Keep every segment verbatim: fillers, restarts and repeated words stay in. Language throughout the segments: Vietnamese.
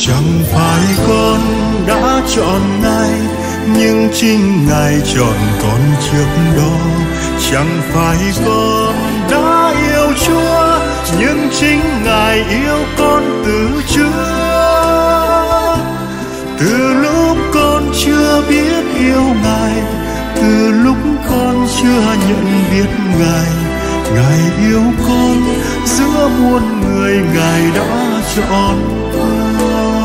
Chẳng phải con đã chọn Ngài, nhưng chính Ngài chọn con trước đó. Chẳng phải con đã yêu Chúa, nhưng chính Ngài yêu con từ trước. Từ lúc con chưa biết yêu Ngài, từ lúc con chưa nhận biết Ngài, Ngài yêu con giữa muôn người, Ngài đã chọn con.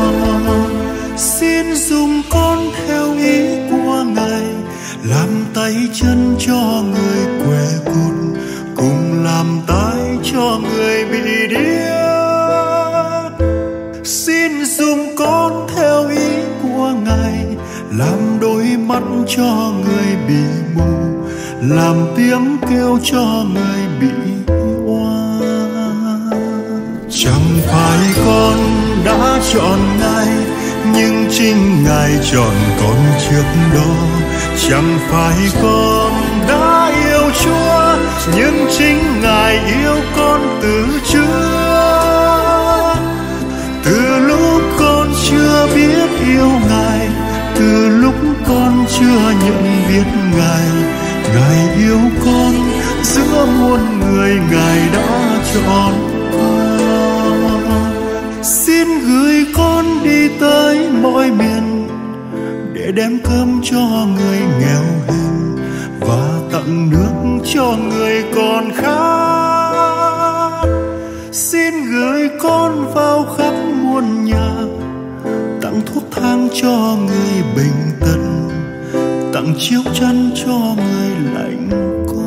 Xin dùng con theo ý của Ngài, làm tay chân cho người què cụt, cùng làm tay cho người bị điếc. Xin dùng con theo ý của Ngài, làm đôi mắt cho người bị mù, làm tiếng kêu cho người bị oan. Chẳng phải con đã chọn Ngài, nhưng chính Ngài chọn con trước đó. Chẳng phải con đã yêu Chúa, nhưng chính Ngài yêu con từ trước. Từ lúc con chưa biết yêu Ngài, từ lúc con chưa nhận biết Ngài, Ngài yêu con giữa muôn người, Ngài đã chọn con. Xin gửi con đi tới mọi miền, để đem cơm cho người nghèo hèn và tặng nước cho người còn khát. Xin gửi con vào khắp muôn nhà, tặng thuốc thang cho người bệnh tật, tặng chiếu chăn cho người lạnh co.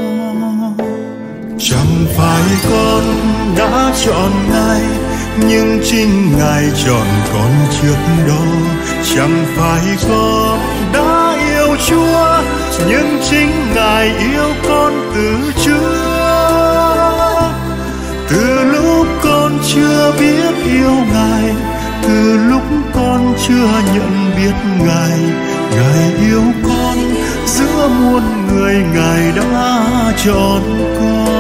Chẳng phải con đã chọn Ngài, nhưng chính Ngài chọn con trước đó. Chẳng phải con đã yêu Chúa, nhưng chính Ngài yêu con từ trước. Từ lúc con chưa biết yêu Ngài, từ lúc con chưa nhận biết Ngài, Ngài yêu con giữa muôn người, Ngài đã chọn con.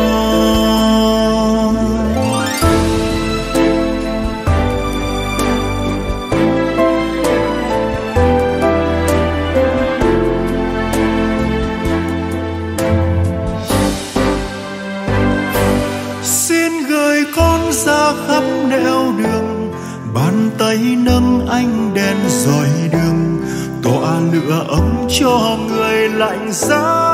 Xin gửi con ra khắp nẻo đường, bàn tay nâng ánh đèn dọi đường, tỏa lửa ấm cho người lạnh giá.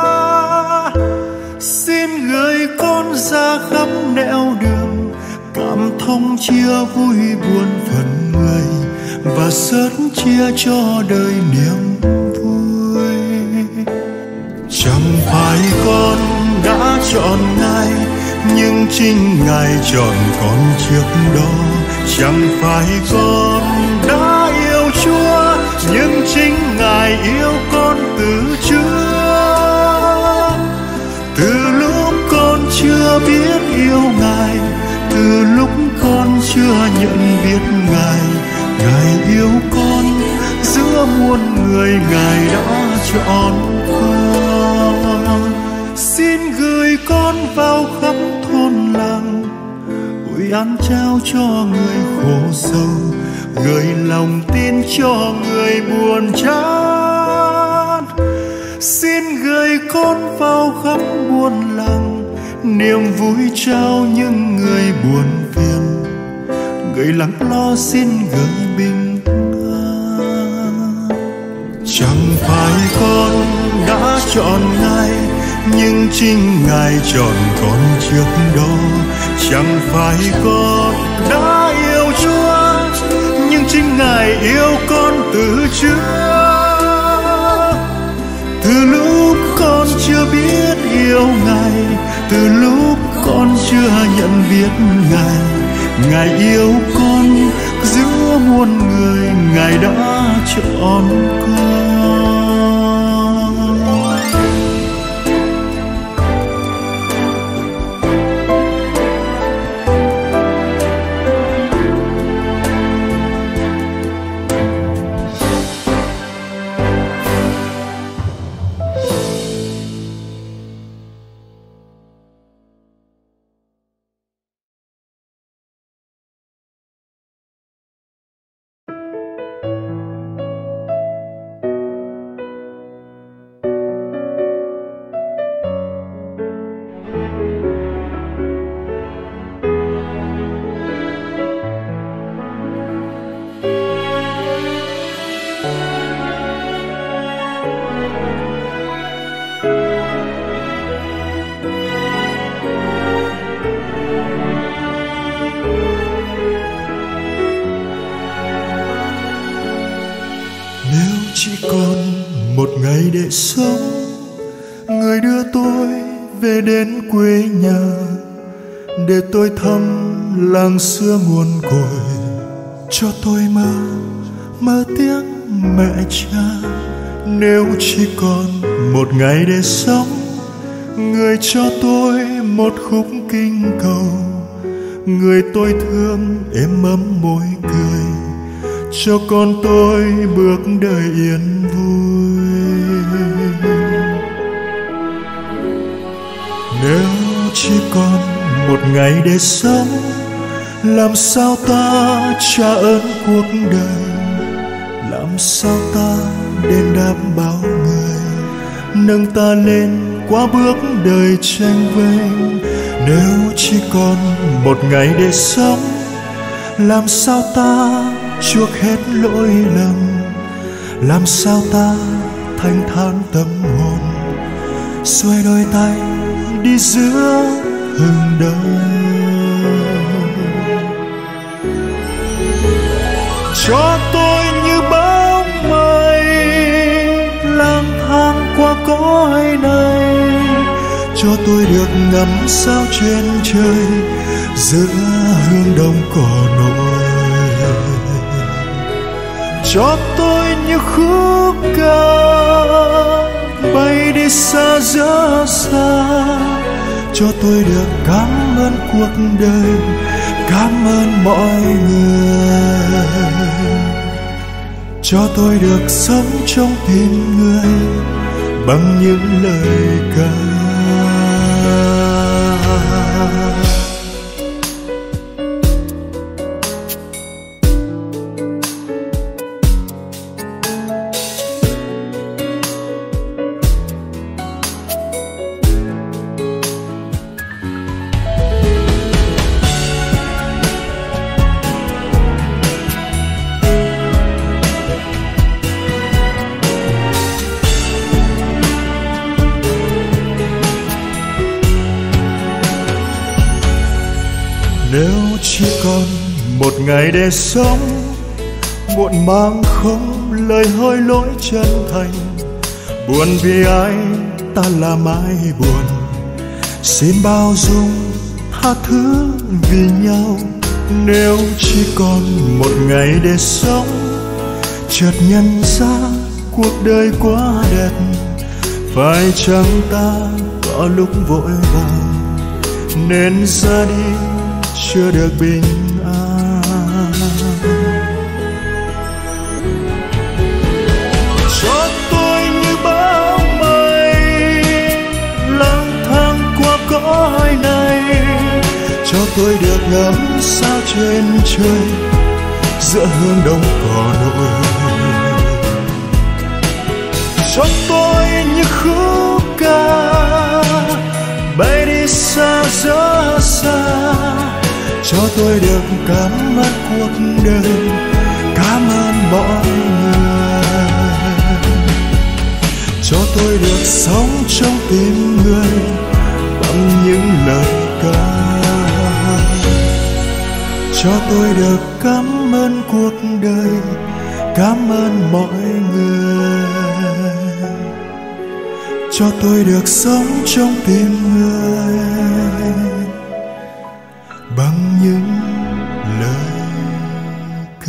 Xin gửi con ra khắp nẻo đường, cảm thông chia vui buồn phần người, và sớt chia cho đời niềm vui. Chẳng phải con đã chọn Ngài, nhưng chính Ngài chọn con trước đó. Chẳng phải con đã yêu Chúa, nhưng chính Ngài yêu con từ trước. Từ lúc con chưa biết yêu Ngài, từ lúc con chưa nhận biết Ngài, Ngài yêu con giữa muôn người, Ngài đã chọn con. Xin gửi con vào khắp thôn làng, ủi ăn trao cho người khổ sầu, gửi lòng tin cho người buồn chán. Xin gửi con vào khắp buôn làng, niềm vui trao những người buồn phiền, gửi lắng lo xin gửi bình an. Chẳng phải con đã chọn Ngài, nhưng chính Ngài chọn con trước đó. Chẳng phải con đã yêu Chúa, nhưng chính Ngài yêu con từ trước. Từ lúc con chưa biết yêu Ngài, từ lúc con chưa nhận biết Ngài, Ngài yêu con giữa muôn người, Ngài đã chọn con. Chỉ còn một ngày để sống, người đưa tôi về đến quê nhà, để tôi thăm làng xưa nguồn cội, cho tôi mơ mơ tiếng mẹ cha. Nếu chỉ còn một ngày để sống, người cho tôi một khúc kinh cầu, người tôi thương êm ấm môi cười, cho con tôi bước đời yên vui. Nếu chỉ còn một ngày để sống, làm sao ta trả ơn cuộc đời, làm sao ta đền đáp bao người, nâng ta lên qua bước đời tranh vênh. Nếu chỉ còn một ngày để sống, làm sao ta chuộc hết lỗi lầm, làm sao ta thanh thản tâm hồn, xuôi đôi tay đi giữa hừng đông. Cho tôi như bóng mây lang thang qua cõi này, cho tôi được ngắm sao trên trời giữa hương đông cỏ nổi. Cho tôi như khúc ca bay đi xa rất xa, cho tôi được cảm ơn cuộc đời, cảm ơn mọi người, cho tôi được sống trong tim người bằng những lời ca. Nếu chỉ còn một ngày để sống, muộn màng không lời hối lỗi chân thành, buồn vì ai ta làm ai buồn, xin bao dung tha thứ vì nhau. Nếu chỉ còn một ngày để sống, chợt nhận ra cuộc đời quá đẹp, phải chăng ta có lúc vội vàng nên ra đi chưa được bình an. Cho tôi như bóng mây lang thang qua cõi này, cho tôi được ngắm sao trên trời giữa hương đông cỏ nổi. Cho tôi như khúc ca bay đi xa rất xa, cho tôi được cảm ơn cuộc đời, cảm ơn mọi người, cho tôi được sống trong tim người bằng những lời ca, cho tôi được cảm ơn cuộc đời, cảm ơn mọi người, cho tôi được sống trong tim người bằng những lời ca.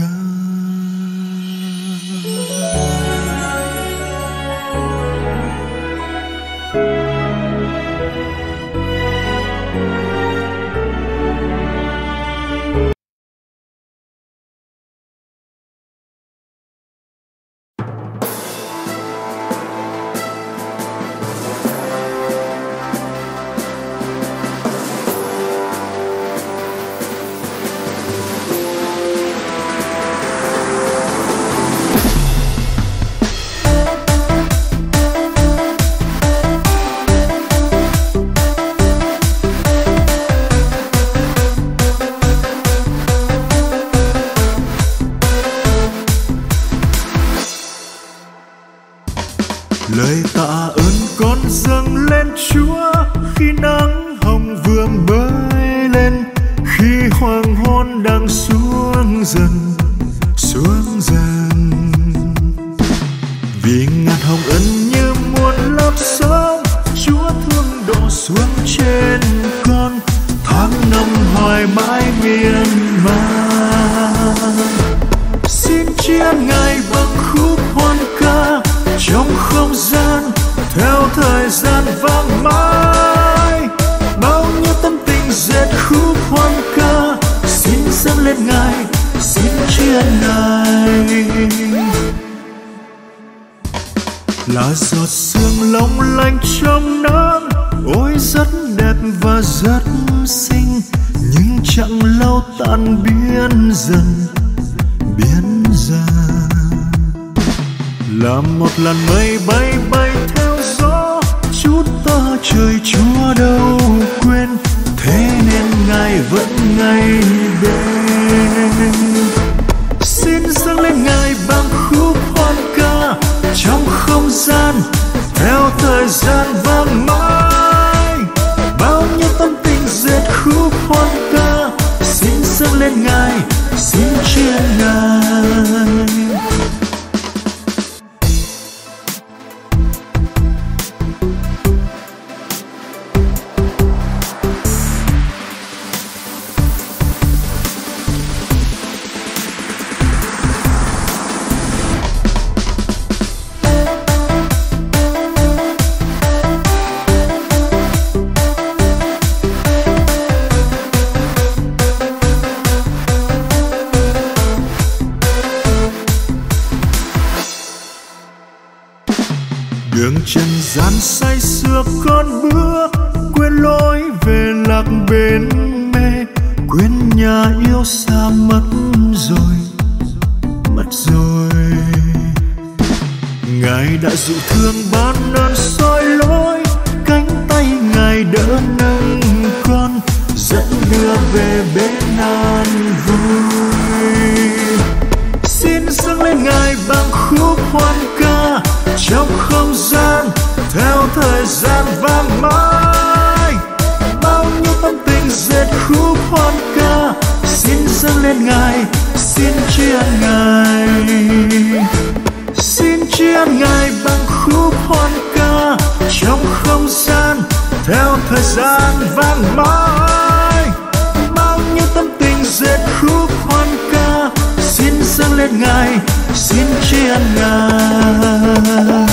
Lời tạ ơn con dâng lên Chúa khi nắng hồng vừa mới lên, khi hoàng hôn đang xuống dần xuống dần. Vì ngàn hồng ân như muôn lớp sóng, Chúa thương đổ xuống trên con, tháng năm hoài mãi miên man. Xin chiên Ngài bằng khúc hoan ca trong không gian, theo thời gian vang mãi. Bao nhiêu tâm tình dệt khúc hoan ca, xin dâng lên Ngài, xin chiên Ngài. Là giọt sương long lanh trong nắng, ôi rất đẹp và rất xinh, nhưng chẳng lâu tan biến dần biến dần. Là một làn mây bay bay theo gió, chút tơ trời Chúa đâu quên, thế nên Ngài vẫn ngay bên. Xin dâng lên Ngài bằng khúc hoan ca trong không gian, theo thời gian vang mãi. Bao nhiêu tâm tình dệt khúc hoan ca, xin dâng lên Ngài, xin chiên Ngài. Đường trần gian say sưa con bước, quên lối về lạc bên mê, quên nhà yêu xa mất rồi, mất rồi. Ngài đã dịu thương ban ơn soi lối, cánh tay Ngài đỡ nâng con, dẫn đưa về bên an vui. Xin dâng lên Ngài bằng khúc hoan ca trong không gian, theo thời gian vang mãi. Bao nhiêu tâm tình dệt khúc hoan ca, xin dâng lên Ngài, xin chiên Ngài. Xin chiên Ngài bằng khúc hoan ca trong không gian, theo thời gian vang mãi. Bao nhiêu tâm tình dệt khúc hoan ca, xin dâng lên Ngài, xin chiên Ngài.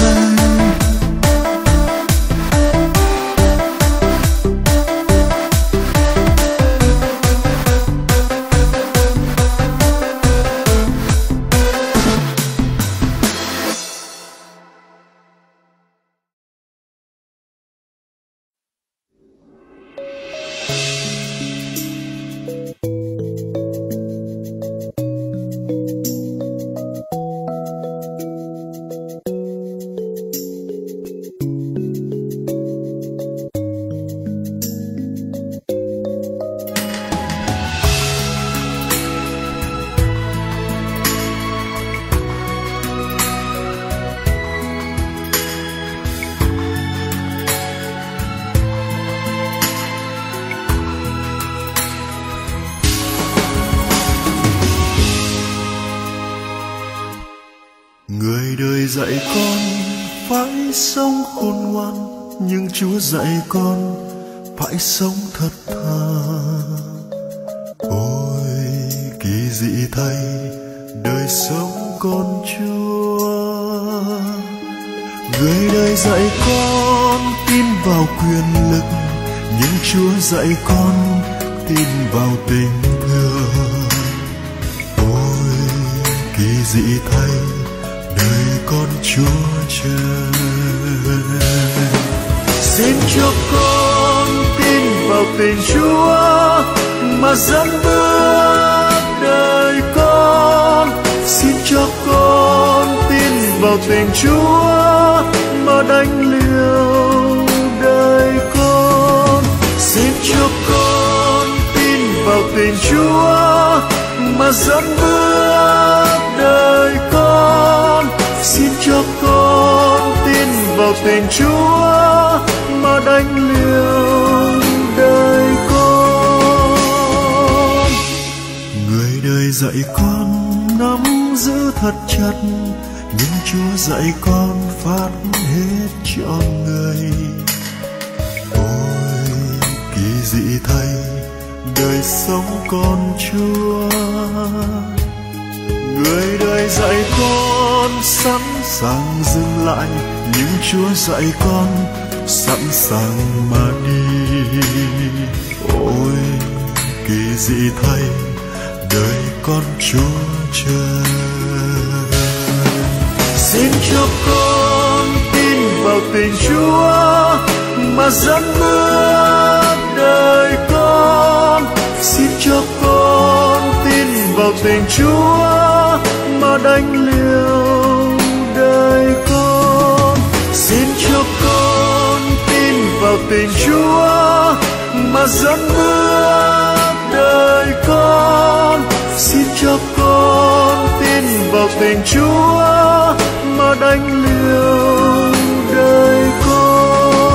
Người đời dạy con phải sống khôn ngoan, nhưng Chúa dạy con phải sống thật thà. Ôi kỳ dị thay đời sống con Chúa. Người đời dạy con tin vào quyền lực, nhưng Chúa dạy con tin vào tình thương. Ôi kỳ dị thay đời con Chúa trời. Xin cho con tin vào tình Chúa mà dẫn bước đời con. Xin cho con tin vào tình Chúa mà đánh liều đời con. Xin cho con tin vào tình Chúa mà dẫn bước đời con. Xin cho con tin vào vào tình Chúa mà đánh liều đời con. Người đời dạy con nắm giữ thật chặt, nhưng Chúa dạy con phát hết cho người. Ôi kỳ dị thay đời sống con Chúa. Người đời dạy con sẵn sàng dừng lại, nhưng Chúa dạy con sẵn sàng mà đi. Ôi kỳ dị thay đời con Chúa chờ. Xin cho con tin vào tình Chúa mà dẫn bước đời con. Xin cho con tin vào tình Chúa mà đánh liều đời con. Xin cho con tin vào tình Chúa mà dẫn bước đời con. Xin cho con tin vào tình Chúa mà đánh liều đời con.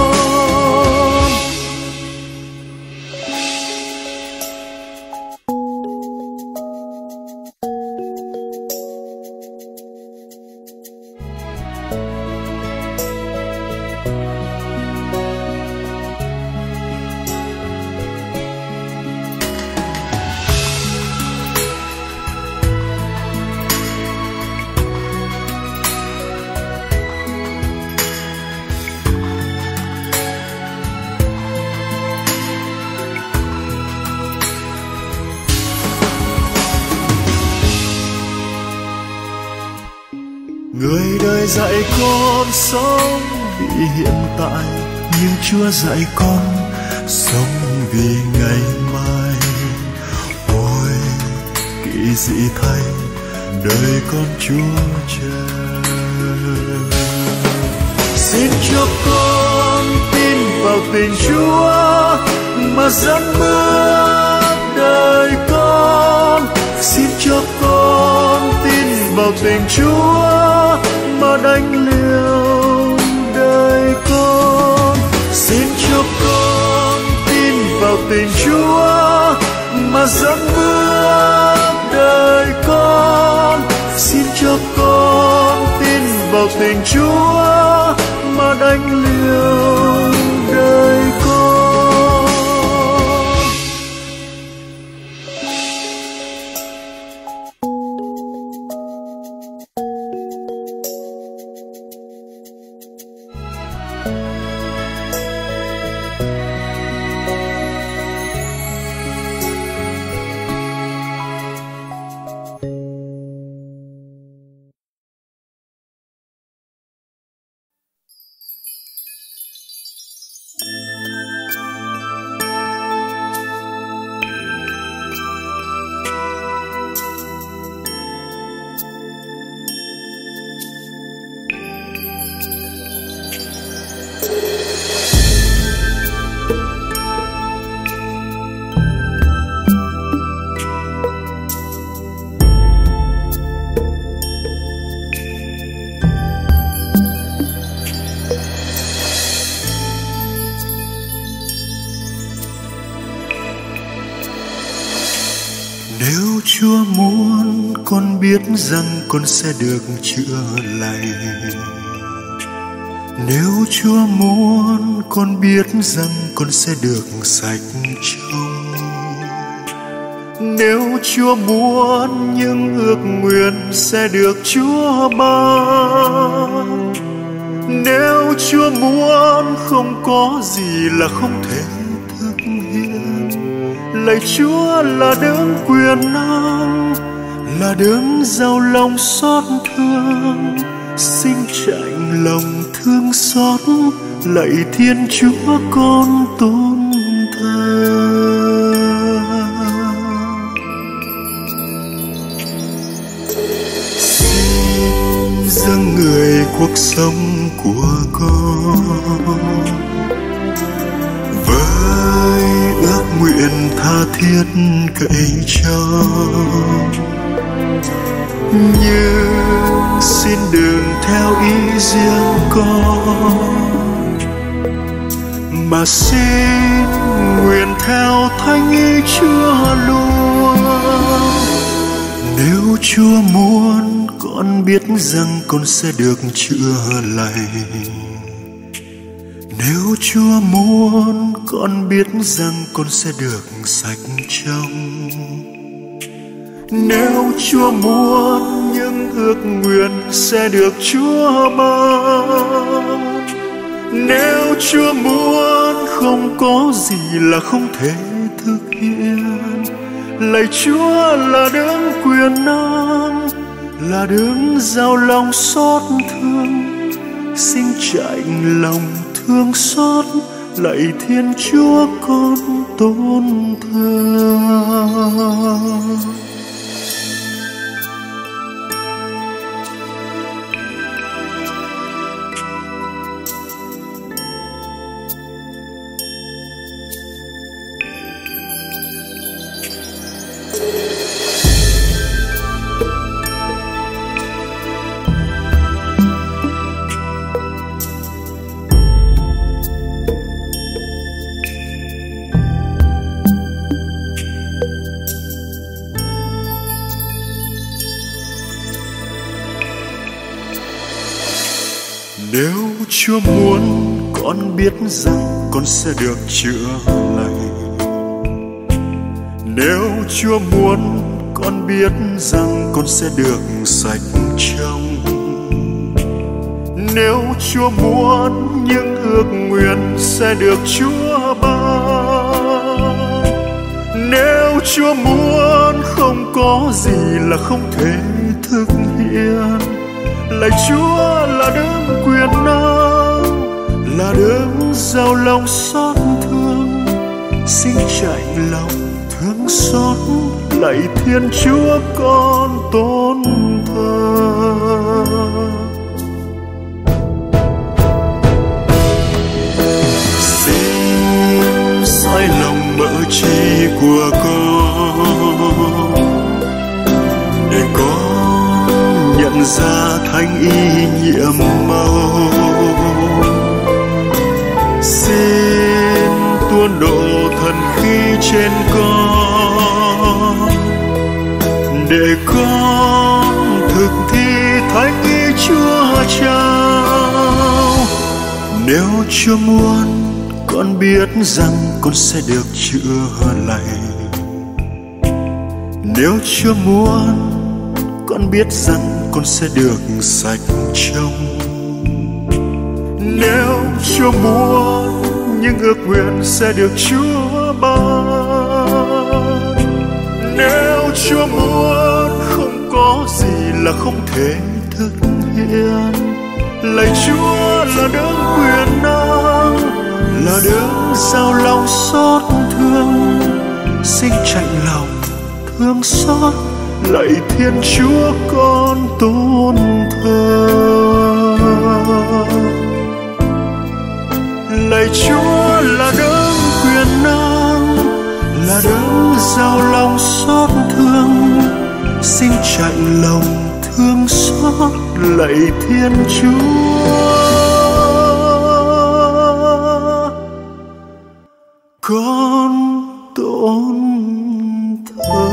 Người đời dạy con sống vì hiện tại, nhưng Chúa dạy con sống vì ngày mai. Ôi kỳ dị thay đời con Chúa chờ. Xin cho con tin vào tình Chúa mà dẫn bước đời con. Xin cho con tin vào tình Chúa mà đánh liều đời con. Xin cho con tin vào tình Chúa mà dẫn bước đời con. Xin cho con tin vào tình Chúa mà đánh liều đời con. Nếu Chúa muốn con biết rằng con sẽ được chữa lành. Nếu Chúa muốn con biết rằng con sẽ được sạch trong. Nếu Chúa muốn những ước nguyện sẽ được Chúa ban. Nếu Chúa muốn không có gì là không thể thực hiện. Lạy Chúa là đấng quyền năng, là đấng giàu lòng xót thương, xin chạnh lòng thương xót. Lạy Thiên Chúa con tôn thờ. Xin dâng người cuộc sống của con với ước nguyện tha thiết cậy trông. Nhưng xin đừng theo ý riêng con, mà xin nguyện theo thánh ý Chúa luôn. Nếu Chúa muốn, con biết rằng con sẽ được chữa lành. Nếu Chúa muốn, con biết rằng con sẽ được sạch trong. Nếu Chúa muốn, những ước nguyện sẽ được Chúa ban. Nếu Chúa muốn, không có gì là không thể thực hiện. Lạy Chúa là đấng quyền năng, là đấng giàu lòng xót thương, xin chạnh lòng thương xót. Lạy Thiên Chúa con tôn thờ. Nếu Chúa muốn, con biết rằng con sẽ được chữa lành. Nếu Chúa muốn, con biết rằng con sẽ được sạch trong. Nếu Chúa muốn, những ước nguyện sẽ được Chúa ban. Nếu Chúa muốn, không có gì là không thể thực hiện. Lạy Chúa là đấng quyền năng, là đấng giàu lòng xót thương, xin chạnh lòng thương xót. Lạy Thiên Chúa con tôn thờ. Xin soi lòng mỡ chi của con, để con nhận ra thánh ý nhiệm màu. Xin tuôn đổ thần khí trên con, để con thực thi thánh ý Chúa trao. Nếu Chúa muốn, con biết rằng con sẽ được chữa lành. Nếu Chúa muốn, con biết rằng con sẽ được sạch trong. Nếu Chúa muốn, những ước nguyện sẽ được Chúa ban. Nếu Chúa muốn, không có gì là không thể thực hiện. Lạy Chúa là đấng quyền năng, là đấng giàu lòng xót thương, xin chạnh lòng thương xót. Lạy Thiên Chúa con tôn thờ. Lạy Chúa là đấng quyền năng, là đấng giàu lòng xót thương, xin chạnh lòng thương xót. Lạy Thiên Chúa con tôn thờ.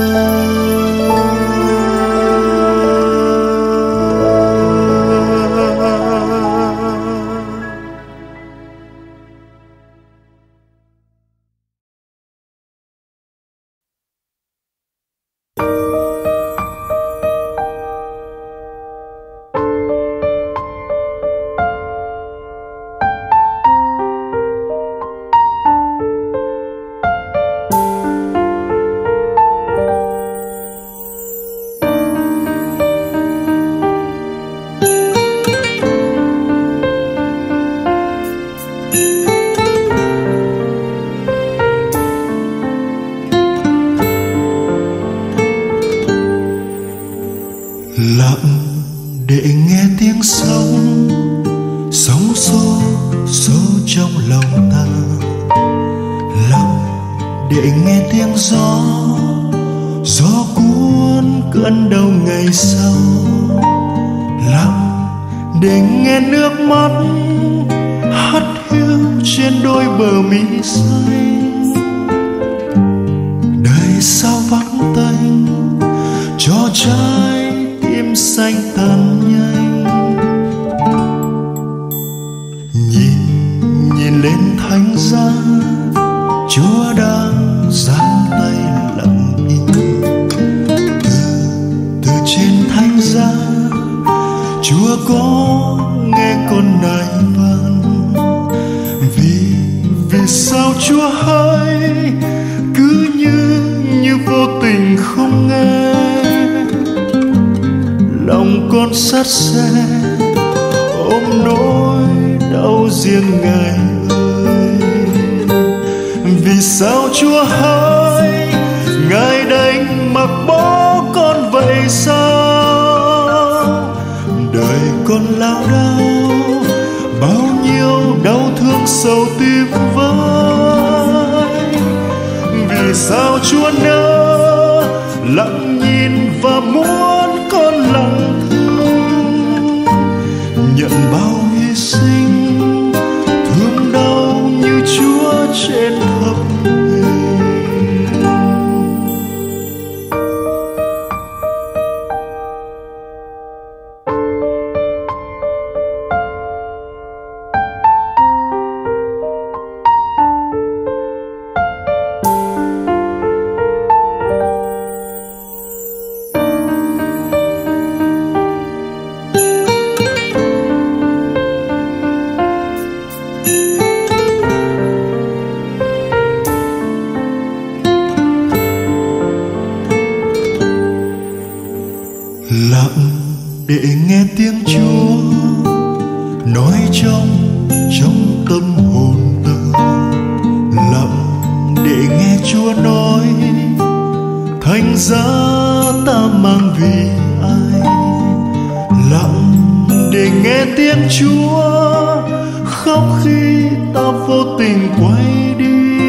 Lặng để nghe tiếng sóng, sóng xô xô trong lòng ta. Lặng để nghe tiếng gió, gió cuốn cơn đau ngày sau. lặng để nghe nước mắt hắt hiu trên đôi bờ mi xanh. Đời sao vắng tênh cho trái tim xanh tan nhanh. Nhìn nhìn lên thánh giá, Chúa đang giang tay lặng im. Từ từ trên thánh giá, Chúa có nghe con nài van. Vì vì sao Chúa hay cứ như như vô tình không nghe. Lòng con sát xe ôm nỗi đau riêng Ngài ơi. Vì sao Chúa hay Ngài đành mặc bỏ con vậy sao? Đời con lao đao bao nhiêu đau thương sầu tim vơi. Vì sao Chúa nỡ lặng nhìn và muốn con lặng thương, nhận bao hy sinh thương đau như Chúa trên thập hình. Lặng để nghe tiếng Chúa nói trong trong tâm hồn ta. Lặng để nghe Chúa nói thánh giá ta mang vì ai. Lặng để nghe tiếng Chúa khóc khi ta vô tình quay đi.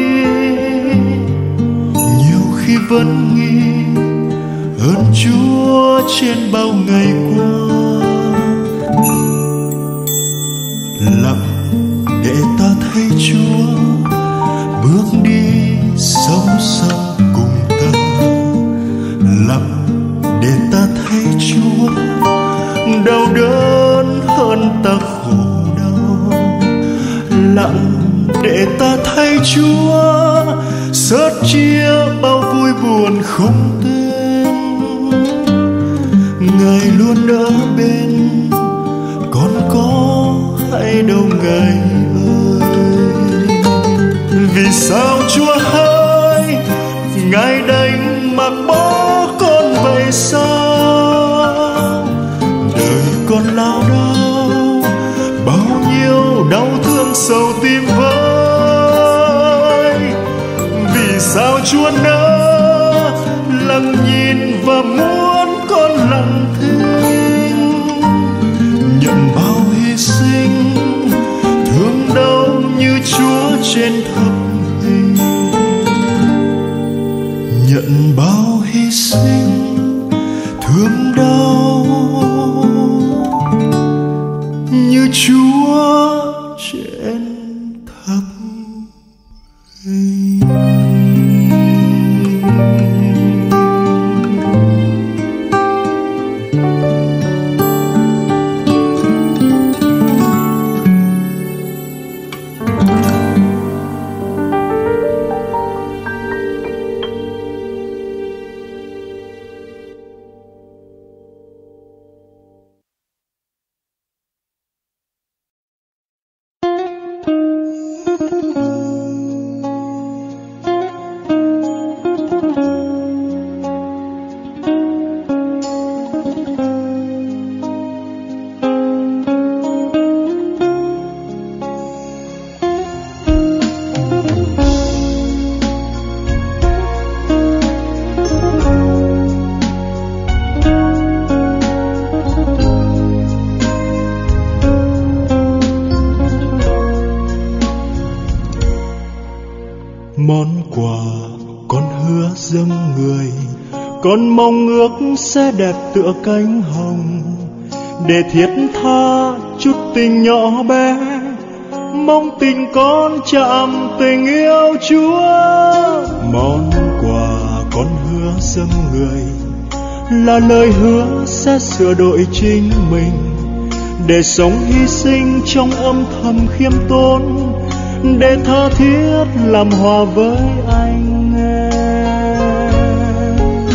Nhiều khi vẫn nghĩ ơn Chúa trên bao ngày qua. Lặng để ta thấy Chúa bước đi song song cùng ta. Lặng để ta thấy Chúa đau đớn hơn ta khổ đau. Lặng để ta thấy Chúa sớt chia bao vui buồn không tên. Ngài luôn ở bên con có hay đâu Ngài ơi. Vì sao Chúa hay Ngài đành mặc bỏ con vậy sao? Đời con lao đao bao nhiêu đau thương sầu tim vơi. Vì sao Chúa nỡ lặng nhìn và muốn con lặng thinh, nhận bao hy sinh thương đau như Chúa trên thập hình. Nhận bao hy sinh thương đau như Chúa trên thập hình. Món quà con hứa dâng người, con mong ước sẽ đẹp tựa cánh hồng, để thiết tha chút tình nhỏ bé, mong tình con chạm tình yêu Chúa. Món quà con hứa dâng người là lời hứa sẽ sửa đổi chính mình, để sống hy sinh trong âm thầm khiêm tốn, để tha thiết làm hòa với anh em.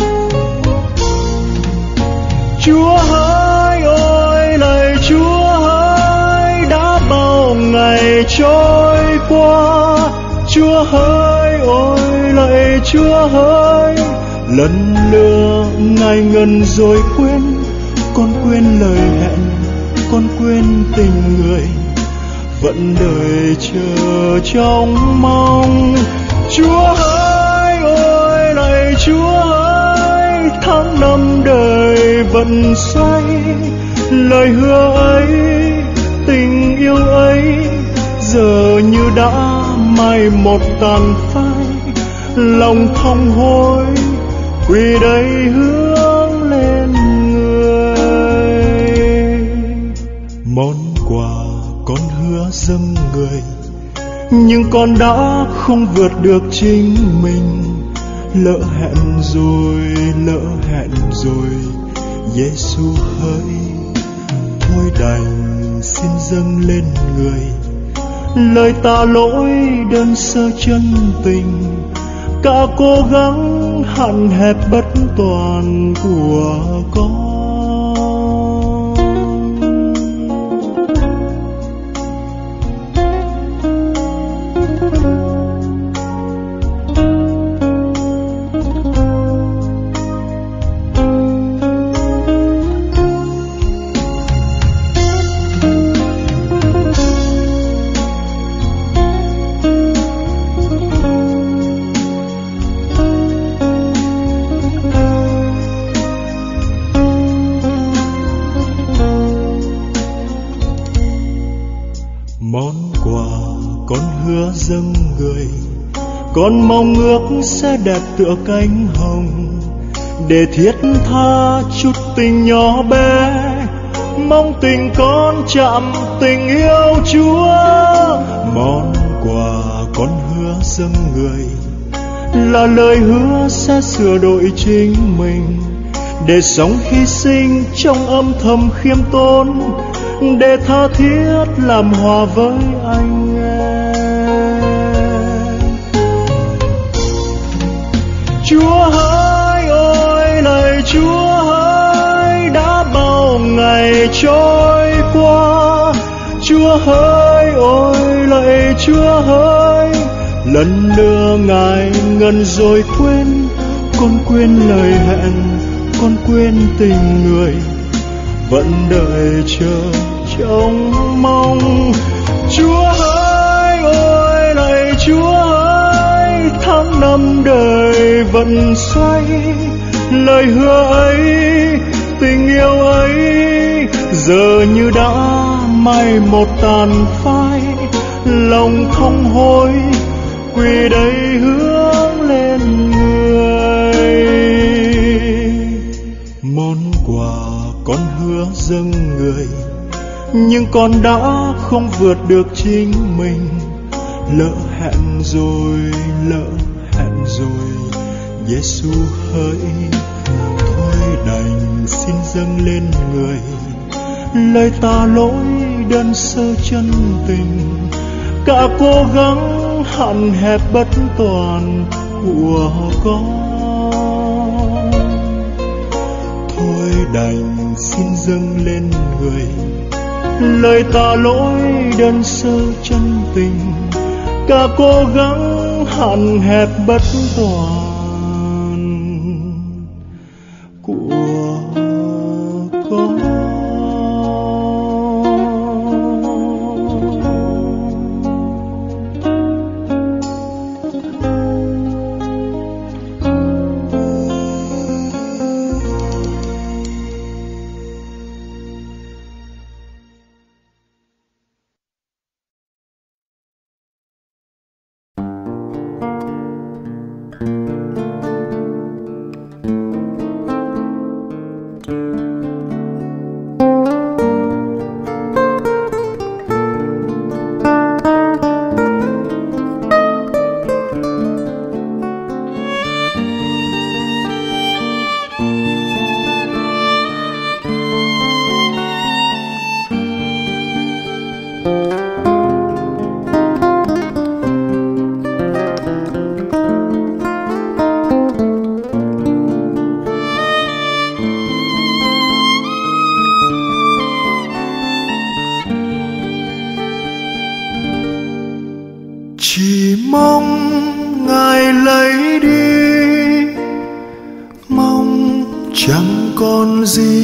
Chúa hỡi ôi lạy Chúa hỡi, đã bao ngày trôi qua. Chúa hỡi ôi lạy Chúa hỡi, lần lừa Ngài ngần rồi quên. Con quên lời hẹn, con quên tình người, vẫn đợi chờ trong mong. Chúa hỡi ôi lạy Chúa hỡi, tháng năm đời vẫn xoay. Lời hứa ấy, tình yêu ấy, giờ như đã mai một tàn phai. Lòng thông hối quỳ đây hướng lên người. Món quà con hứa dâng người, nhưng con đã không vượt được chính mình. Lỡ hẹn rồi, lỡ hẹn rồi, Giêsu hỡi, thôi đành xin dâng lên người. Lời tạ lỗi đơn sơ chân tình, cả cố gắng hạn hẹp bất toàn của con. Món quà con hứa dâng người, con mong ước sẽ đẹp tựa cánh hồng, để thiết tha chút tình nhỏ bé, mong tình con chạm tình yêu Chúa. Món quà con hứa dâng người là lời hứa sẽ sửa đổi chính mình, để sống hy sinh trong âm thầm khiêm tốn, để tha thiết làm hòa với anh em. Chúa hỡi ôi lạy Chúa hỡi, đã bao ngày trôi qua. Chúa hỡi ôi lạy Chúa hỡi, lần lừa Ngài ngần rồi quên. Con quên lời hẹn, con quên tình người, vẫn đợi chờ trong mong. Chúa hỡi ôi lạy Chúa hỡi, tháng năm đời vẫn xoay. Lời hứa ấy, tình yêu ấy, giờ như đã mai một tàn phai. Lòng không hối quỳ đây hướng lên người. Món quà con hứa dâng người, nhưng con đã không vượt được chính mình. Lỡ hẹn rồi, lỡ hẹn rồi, Giêsu hỡi, thôi đành xin dâng lên người. Lời tạ lỗi đơn sơ chân tình, cả cố gắng hạn hẹp bất toàn của con. Thôi đành xin dâng lên người. Lời tạ lỗi đơn sơ chân tình, cả cố gắng hạn hẹp bất toàn của con. Thank you.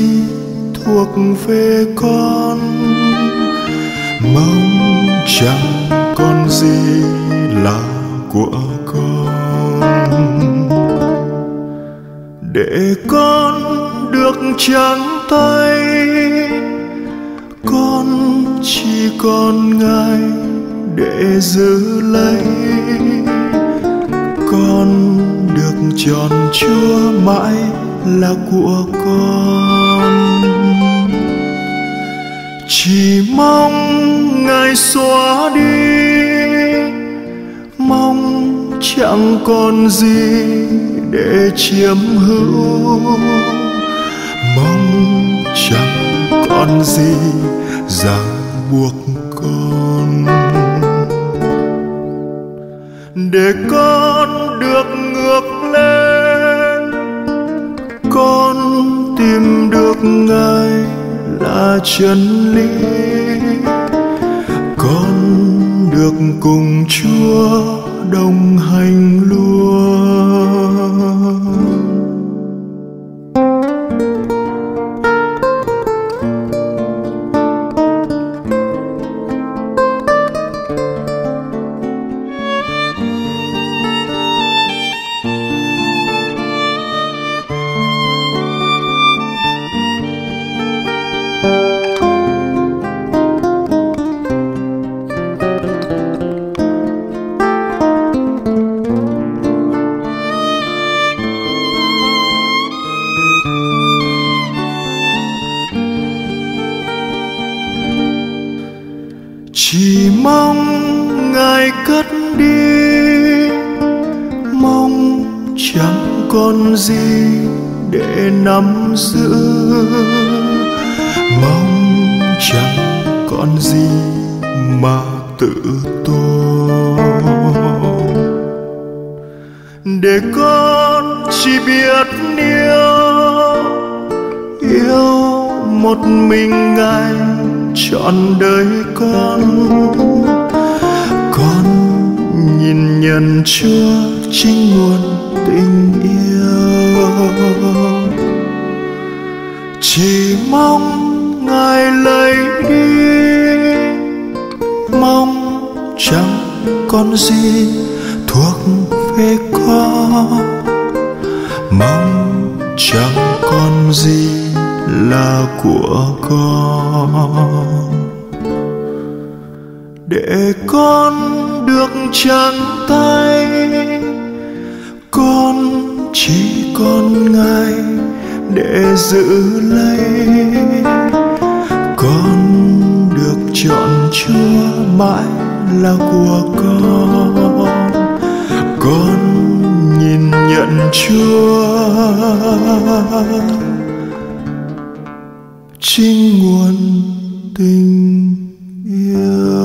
thuộc về con, mong chẳng còn gì là của con, để con được trắng tay. Con chỉ còn Ngài để giữ lấy, con được tròn Chúa mãi là của con. Chỉ mong Ngài xóa đi, mong chẳng còn gì để chiếm hữu, mong chẳng còn gì ràng buộc con, để con được ngược lên. Con tìm được Ngài là chân lý, con được cùng Chúa đồng hành luôn. Chỉ mong Ngài cất đi, mong chẳng còn gì để nắm giữ, mong chẳng còn gì mà tự tôn, để con chỉ biết yêu, yêu một mình Ngài trọn đời con. Con nhìn nhận Chúa chính nguồn tình yêu, chỉ mong Ngài lấy đi, mong chẳng còn gì thuộc về con, mong chẳng còn gì là của con, để con được trắng tay. Con chỉ còn Ngài để giữ lấy, con được chọn Chúa mãi là của con. Con nhìn nhận Chúa chính nguồn tình yêu.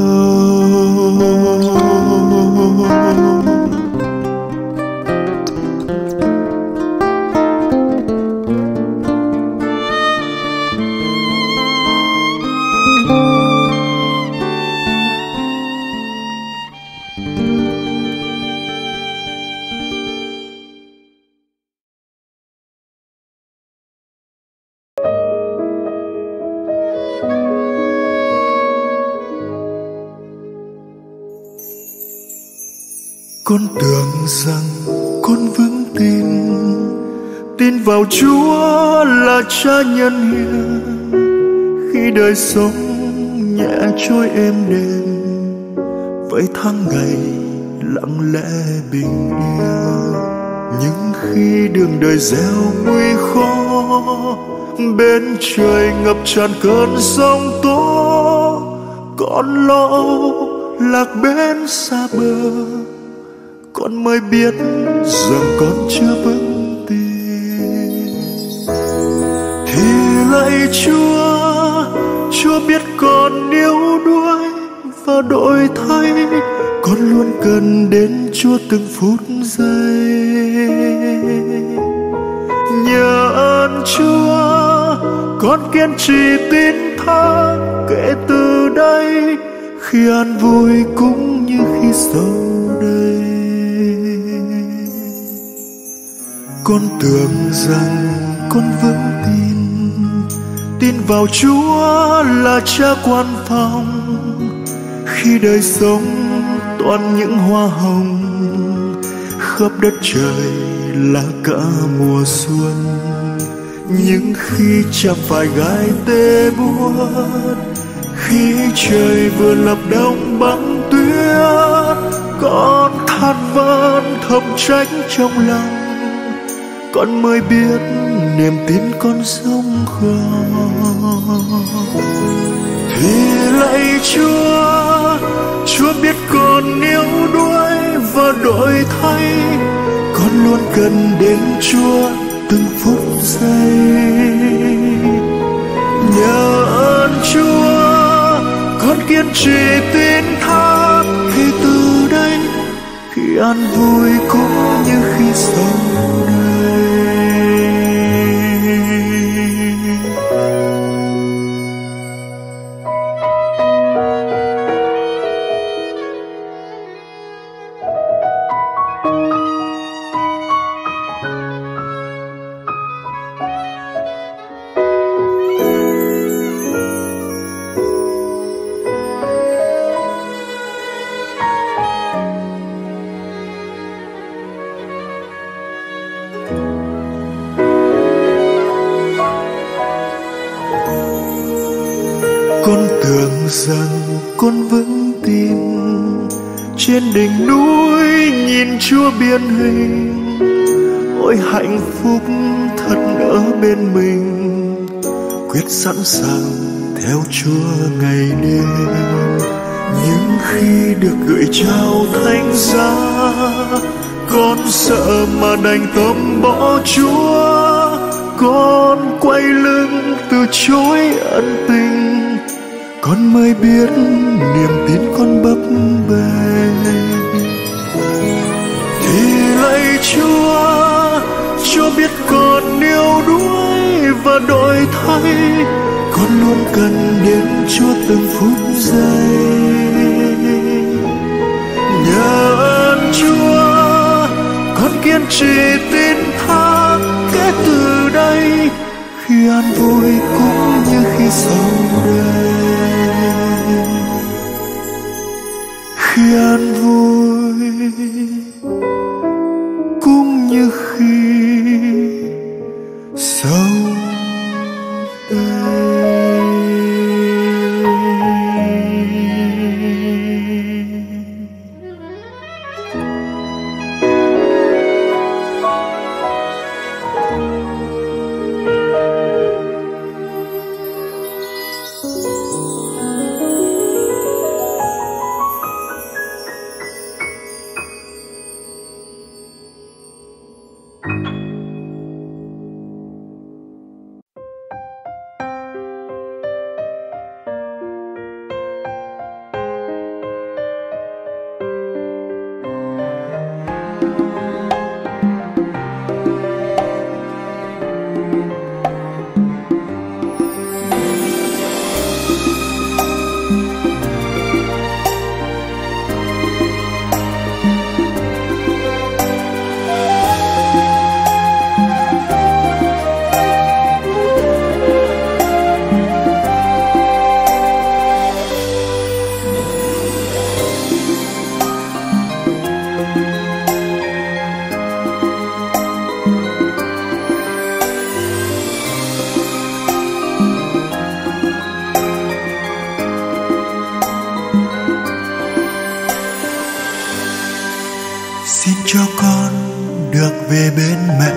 Con tưởng rằng con vững tin, tin vào Chúa là Cha nhân hiền, khi đời sống nhẹ trôi êm đềm, vậy tháng ngày lặng lẽ bình yên. Nhưng khi đường đời gieo nguy khó, bên trời ngập tràn cơn giông tố, con lo lạc bên xa bờ, con mới biết rằng con chưa vững tin. Thì lạy Chúa, Chúa biết con yếu đuối và đổi thay, con luôn cần đến Chúa từng phút giây. Nhờ ơn Chúa, con kiên trì tin tha, kể từ đây khi an vui cũng như khi sầu đây. Con tưởng rằng con vững tin, tin vào Chúa là Cha quan phòng, khi đời sống toàn những hoa hồng, khắp đất trời là cả mùa xuân. Nhưng khi chạm phải gai tê buốt, khi trời vừa lập đông băng tuyết, con than van thầm trách trong lòng, con mới biết niềm tin con sống không. Thì lạy Chúa, Chúa biết con yếu đuối và đổi thay, con luôn cần đến Chúa từng phút giây. Nhờ ơn Chúa, con kiên trì tin thác, khi từ đây khi an vui cũng như khi sống đây. Con tưởng rằng con vững tin, trên đỉnh núi nhìn Chúa biến hình. Ôi hạnh phúc thật ở bên mình, quyết sẵn sàng theo Chúa ngày đêm. Nhưng khi được gửi trao thánh giá, con sợ mà đành tâm bỏ Chúa. Con quay lưng từ chối ân tình, con mới biết niềm tin con bấp bênh. Thì lạy Chúa, Chúa biết con yếu đuối và đổi thay, con luôn cần đến Chúa từng phút giây. Nhờ ơn Chúa, con kiên trì tin thác, kể từ đây khi an vui cũng như khi sau đây. Khi an vui cũng như khi sau đây. Xin cho con được về bên mẹ,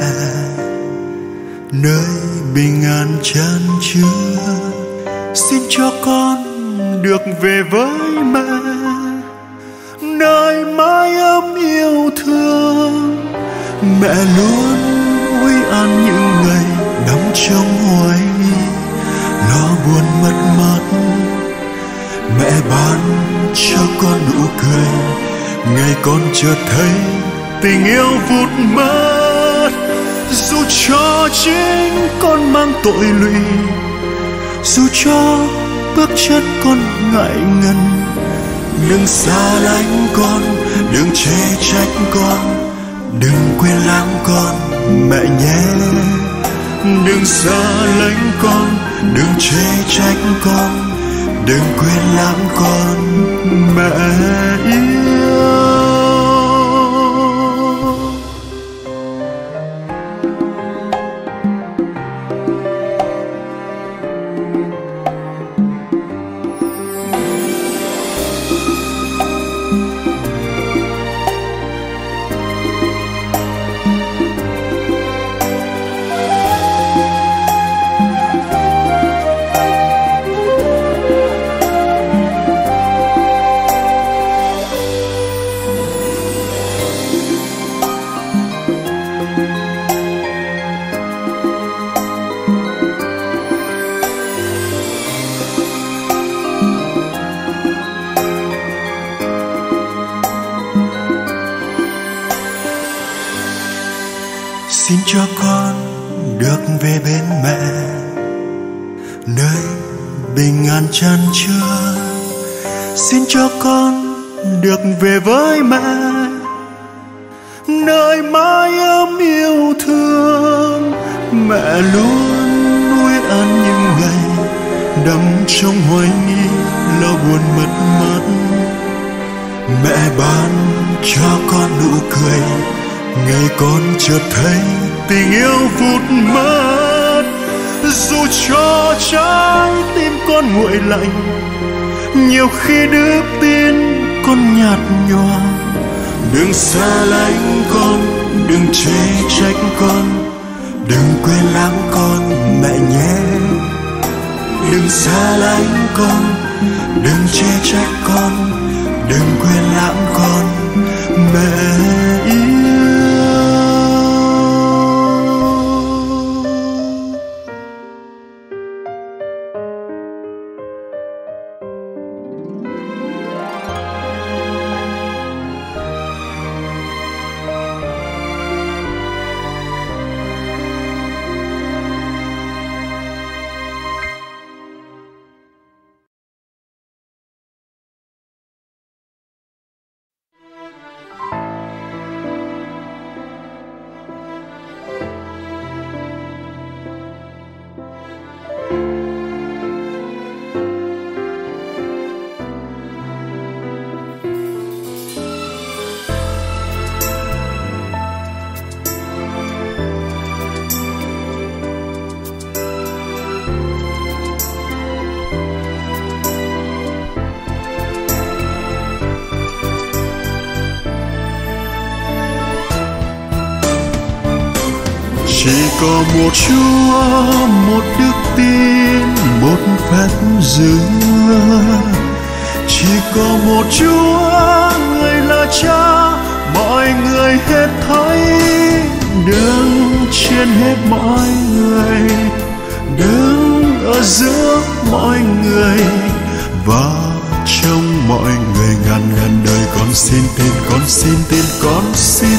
nơi bình an chan chứa. Xin cho con được về với mẹ, nơi mái ấm yêu thương. Mẹ luôn ủi an những ngày đắm trong hoài nghi, lo buồn mất mát. Mẹ ban cho con nụ cười, ngày con chợt thấy tình yêu vụt mất. Dù cho chính con mang tội lụy, dù cho bước chân con ngại ngần, đừng xa lánh con, đừng chê trách con, đừng quên lãng con mẹ nhé. đừng xa lánh con, đừng chê trách con, đừng quên lãng con mẹ yêu. Xin cho con được về bên mẹ, nơi bình an chan chứa. Xin cho con được về với mẹ, nơi mái ấm yêu thương. Mẹ luôn nuôi ăn những ngày đắm trong hoài nghi lo buồn mất mát. Mẹ ban cho con nụ cười ngày con chợt thấy tình yêu vụt mất. Dù cho trái tim con nguội lạnh, nhiều khi đức tin con nhạt nhòa. Đừng xa lánh con, đừng chê trách con, đừng quên lãng con mẹ nhé. Đừng xa lánh con, đừng chê trách con, đừng quên lãng con mẹ yêu. Chỉ có một Chúa, một đức tin, một phép dựa. Chỉ có một Chúa, người là Cha, mọi người hết thảy. Đứng trên hết mọi người, đứng ở giữa mọi người và trong mọi người. Ngàn ngàn đời con xin tin, con xin tin, con xin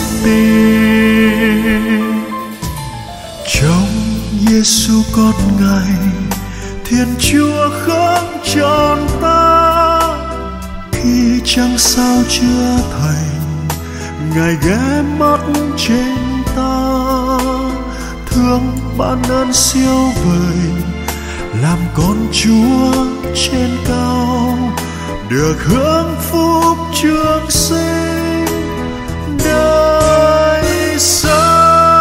tin trong Giêsu con Ngài, Thiên Chúa khắc trọn ta. Khi trăng sao chưa thành, Ngài ghé mắt trên ta, thương ban ơn siêu vời, làm con Chúa trên cao, được hưởng phúc trường sinh đời sau.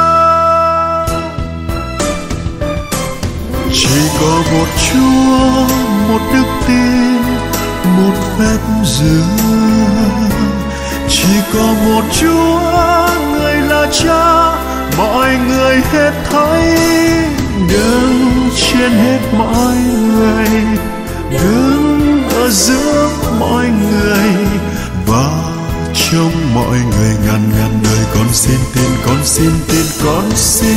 Chỉ có một Chúa, một đức tin, một phép dựa. Chỉ có một Chúa, người là Cha, mọi người hết thảy. Đứng trên hết mọi người, đứng ở giữa mọi người và trong mọi người. Ngàn ngàn đời con xin tin, con xin tin, con xin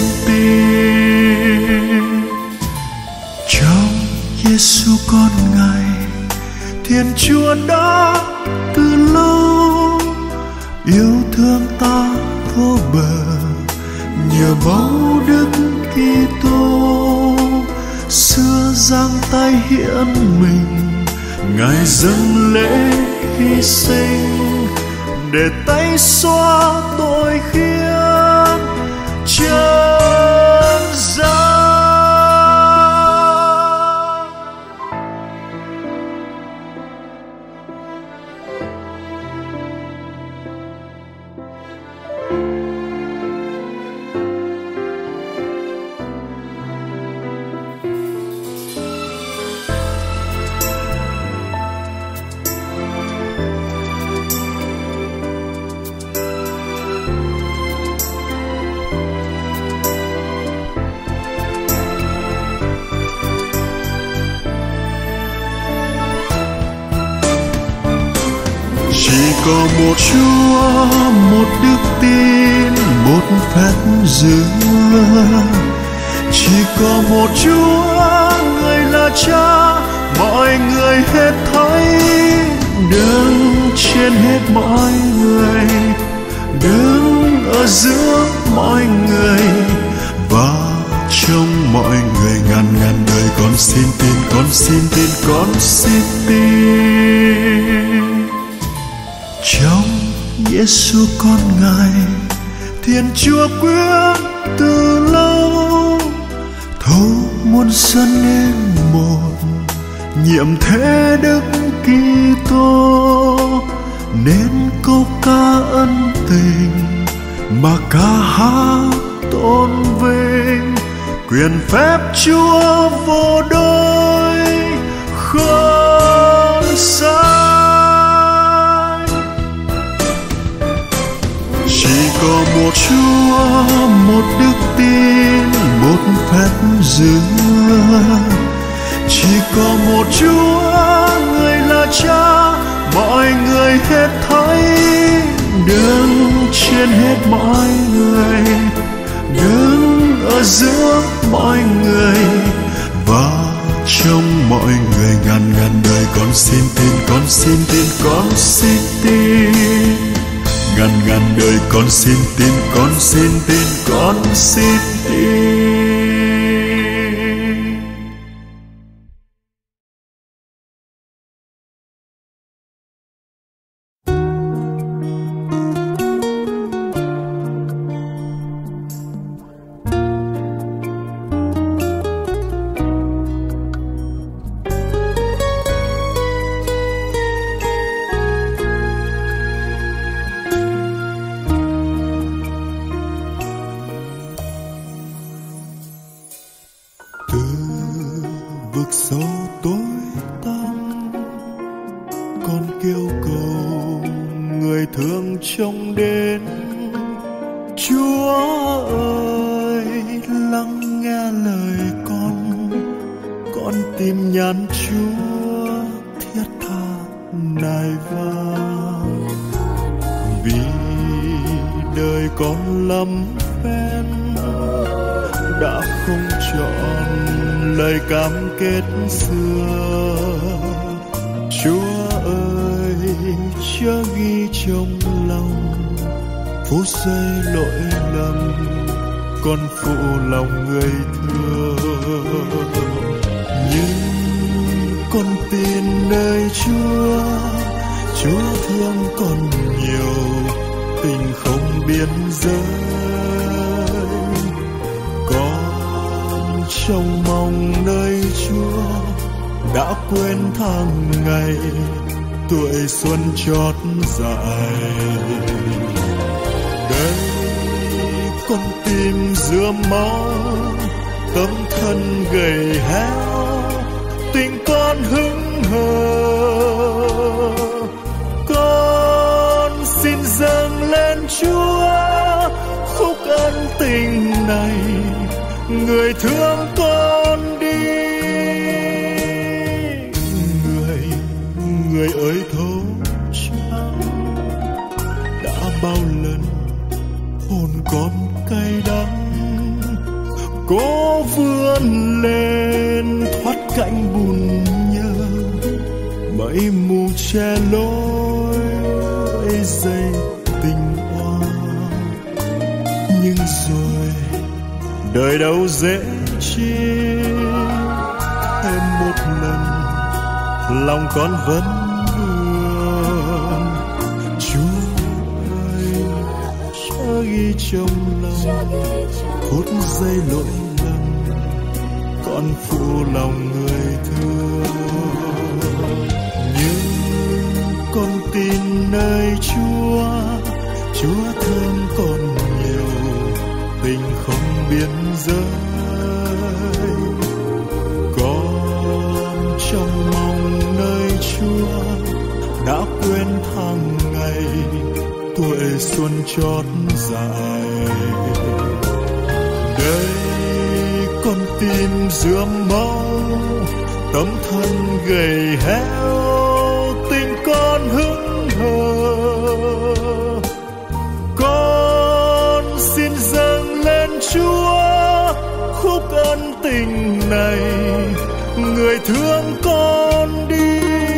tin trong Giêsu con Ngài, Thiên Chúa đã từ lâu yêu thương ta vô bờ. Nhờ máu Đức Kitô xưa giang tay hiến mình, Ngài dâng lễ hy sinh để tay xóa tội khiên chân gian. Chỉ có một Chúa, một đức tin, một phép dựa. Chỉ có một Chúa, người là Cha, mọi người hết thảy, đứng trên hết mọi người, đứng ở giữa mọi người và trong mọi người. Ngàn ngàn đời con xin tin, con xin tin, con xin tin trong Giêsu con Ngài. Thiên Chúa quyết từ lâu thấu muôn dân nên một, nhiệm thế Đức Kitô nên câu ca ân tình mà ca hát tôn vinh. Quyền phép Chúa vô đối không sai. Chỉ có một Chúa, một đức tin, một phép dựa. Chỉ có một Chúa, người là Cha, mọi người hết thảy, đứng trên hết mọi người, đứng ở giữa mọi người và trong mọi người. Ngàn ngàn đời con xin tin, con xin tin, con xin tin. Ngàn ngàn đời con xin tin, con xin tin, con xin tin. Vực sâu tối tăm, con kêu cầu người thương trông đến. Chúa ơi, lắng nghe lời con, con tìm nhắn Chúa thiết tha nài vang. Vì đời con lắm phen, đã không chọn lời cam kết xưa. Chúa ơi, chớ ghi trong lòng phút giây lỗi lầm, con phụ lòng người thương. Nhưng con tin nơi Chúa, Chúa thương con nhiều, tình không biên giới. Con trông mong nơi Chúa, đã quên tháng ngày tuổi xuân chót dại. Đây con tim giữa máu, tấm thân gầy héo, tình con hững hờ. Con xin dâng lên Chúa khúc ân tình này, người thương con đi. Người, người ơi thấu trao, đã bao lần hồn con cay đắng, cố vươn lên thoát cảnh bùn nhơ, mây mù che lối dây tình hoa. Nhưng rồi đời đâu dễ chi, thêm một lần lòng con vẫn buồn. Chúa ơi, chớ ghi trong lòng phút giây lỗi lầm, con phụ lòng người thương. Nhưng con tin nơi Chúa, Chúa thương con nhiều, tình không biên giới. Con trong mong nơi Chúa, đã quên tháng ngày tuổi xuân chót dại. Đây con tim giữa máu, tấm thân gầy héo, tình con hững hờ. này, người thương con đi.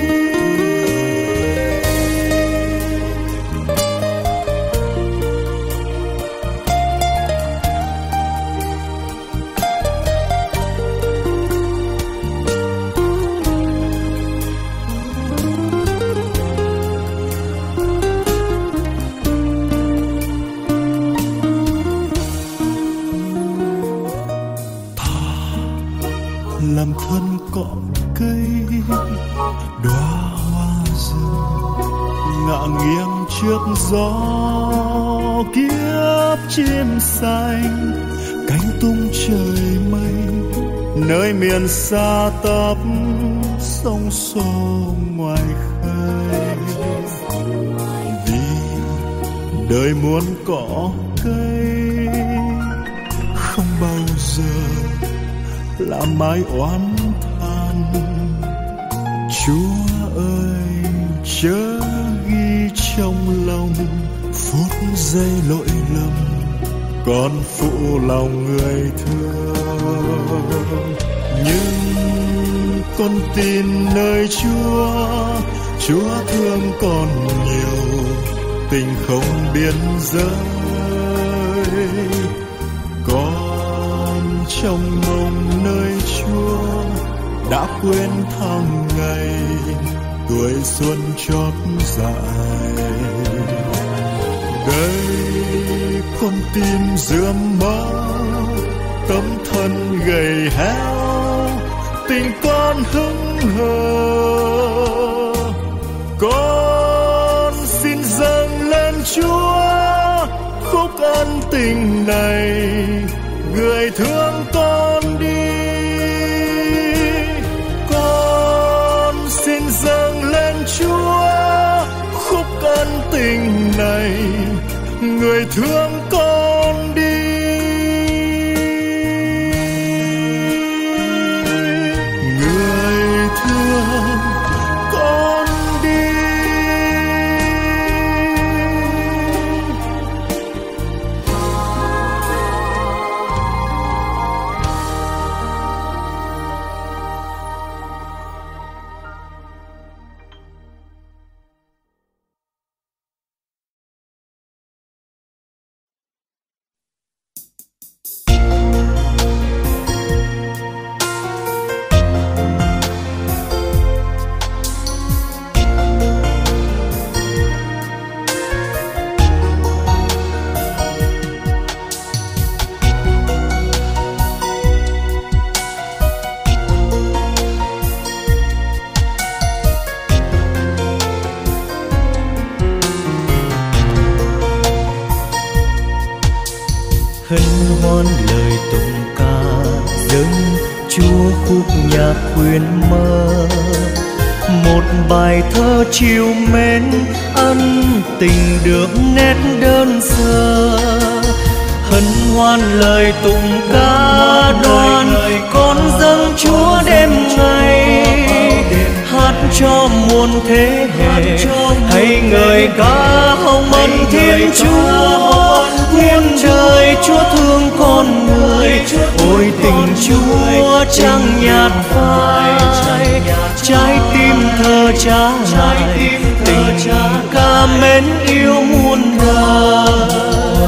Làm thân cọn cây đóa hoa rừng ngả nghiêng trước gió kiếp chim xanh, cánh tung trời mây nơi miền xa tấp sông xô ngoài khơi. Vì đời muôn cỏ cây không bao giờ là mái oán than. Chúa ơi chớ ghi trong lòng phút giây lỗi lầm, con phụ lòng người thương. Nhưng con tin nơi Chúa, Chúa thương con nhiều, tình không biên giới. Con trong mong nơi Chúa đã quên tháng ngày tuổi xuân chót dại. Đây con tim rướm máu, tấm thân gầy héo, tình con hững hờ. Con xin dâng lên Chúa khúc ân tình này, người thương con đi. Con xin dâng lên Chúa khúc ân tình này, người thương con đi. Người thương con đi. hân hoan lời tụng ca dâng Chúa khúc nhạc khuyên mơ, một bài thơ chiều mến ân tình được nét đơn sơ. Hân hoan lời tụng ca đoàn con dâng Chúa đêm ngày, hát cho muôn thế hệ hay ngợi ca hồng ân Thiên Chúa. Muôn đời Chúa thương con người, ôi tình Chúa chẳng nhạt phai, trái tim thơ trả lại tình ca mến yêu muôn đời.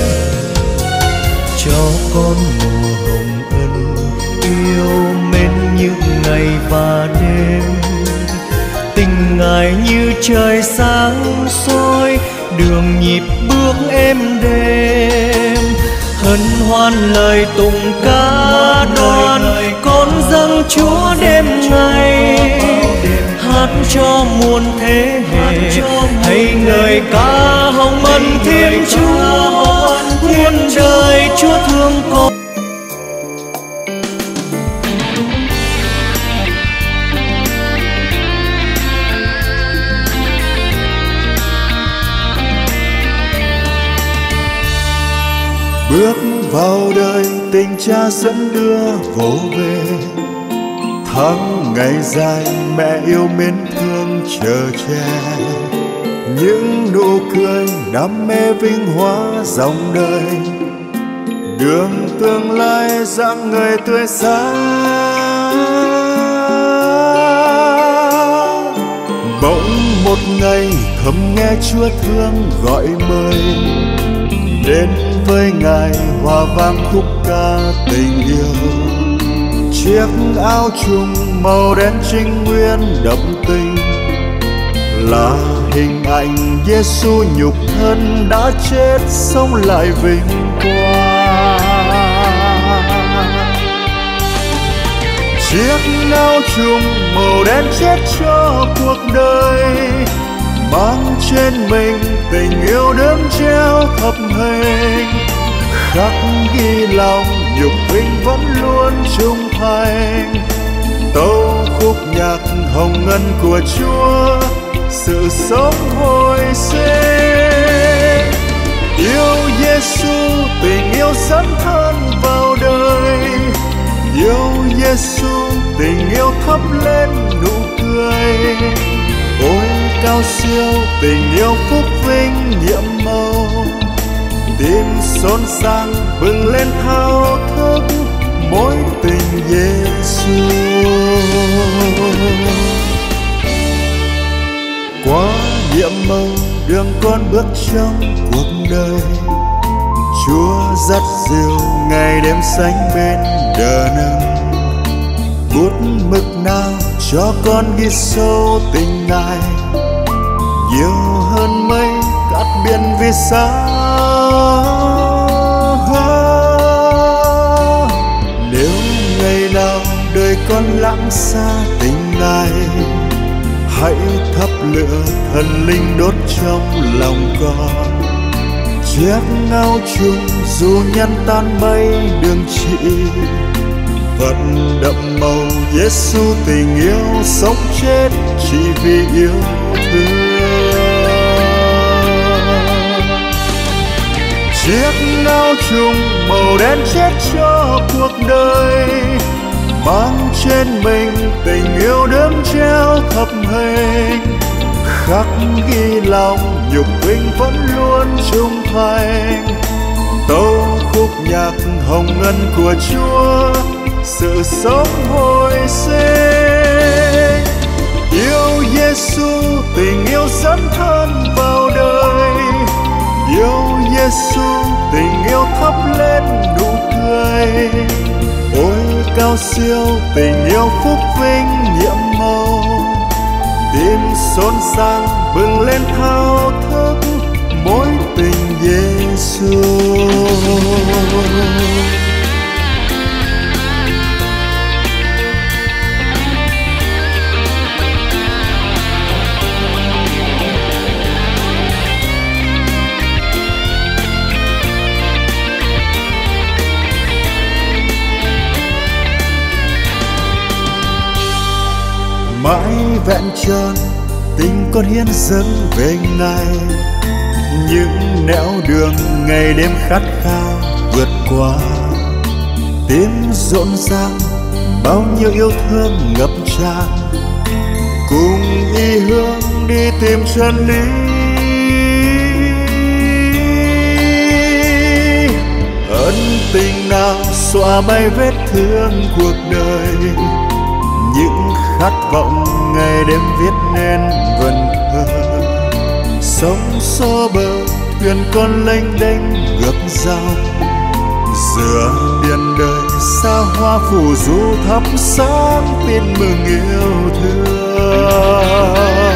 Cho con mùa hồng ân yêu mến những ngày và đêm, tình Ngài như trời sáng soi đường nhịp bước êm đêm. Hân hoan lời tụng ca đoàn con dâng Chúa đêm ngày, hát cho muôn thế hệ hay ngợi ca hồng ân Thiên Chúa. Muôn đời Chúa thương con. Bước vào đời tình cha dẫn đưa vô về, tháng ngày dài mẹ yêu mến thương chờ che. Những nụ cười đam mê vinh hóa dòng đời đường tương lai rạng ngời tươi sáng. Bỗng một ngày thầm nghe Chúa thương gọi mời, đến với Ngài hòa vang khúc ca tình yêu. Chiếc áo trùng màu đen trinh nguyên đậm tình là hình ảnh Giêsu nhục thân đã chết sống lại vinh quang. Chiếc áo trùng màu đen chết cho cuộc đời, mang trên mình tình yêu đớm treo thập hình, khắc ghi lòng nhục vinh vẫn luôn trung thành. Tấu khúc nhạc hồng ngân của Chúa, sự sống hồi sinh. Yêu Giêsu, tình yêu dẫn thân vào đời. Yêu Giêsu, tình yêu thắp lên nụ cười. Ôi cao siêu, tình yêu phúc vinh nhiệm màu. Tim xôn xang bừng lên thao thức mối tình Giêsu. Qua nhiệm màu đường con bước trong cuộc đời, Chúa dắt dìu ngày đêm sánh bên đờ nâng. Bút mực nào cho con ghi sâu tình Ngài, nhiều hơn mây cát biển vì sao. Nếu ngày nào đời con lãng xa tình Ngài, hãy thắp lửa thần linh đốt trong lòng con. Chiếc áo trùng dù nhân tan mây đường chỉ, vẫn đậm màu Giêsu tình yêu sống chết chỉ vì yêu thương. Chiếc áo trùng màu đen chết cho cuộc đời, mang trên mình tình yêu đớm treo thập hình, khắc ghi lòng nhục vinh vẫn luôn trung thành. Tấu khúc nhạc hồng ngân của Chúa, sự sống hồi sinh. Yêu Giêsu, tình yêu dẫn thân vào đời. Yêu Giêsu, tình yêu thắp lên nụ cười. Ôi cao siêu, tình yêu phúc vinh nhiệm màu. Tim xôn xang bừng lên thao thức mối tình Giêsu. Mãi vẹn tròn tình con hiến dâng về Ngài, những nẻo đường ngày đêm khát khao vượt qua. Tim rộn ràng bao nhiêu yêu thương ngập tràn, cùng ý hướng đi tìm chân lý. Ân tình nào xóa bay vết thương cuộc đời, những khát vọng ngày đêm viết nên vần thơ. Sóng xô bờ thuyền con lênh đênh ngược dòng, giữa biển đời xa hoa phủ du thắp sáng tin mừng yêu thương.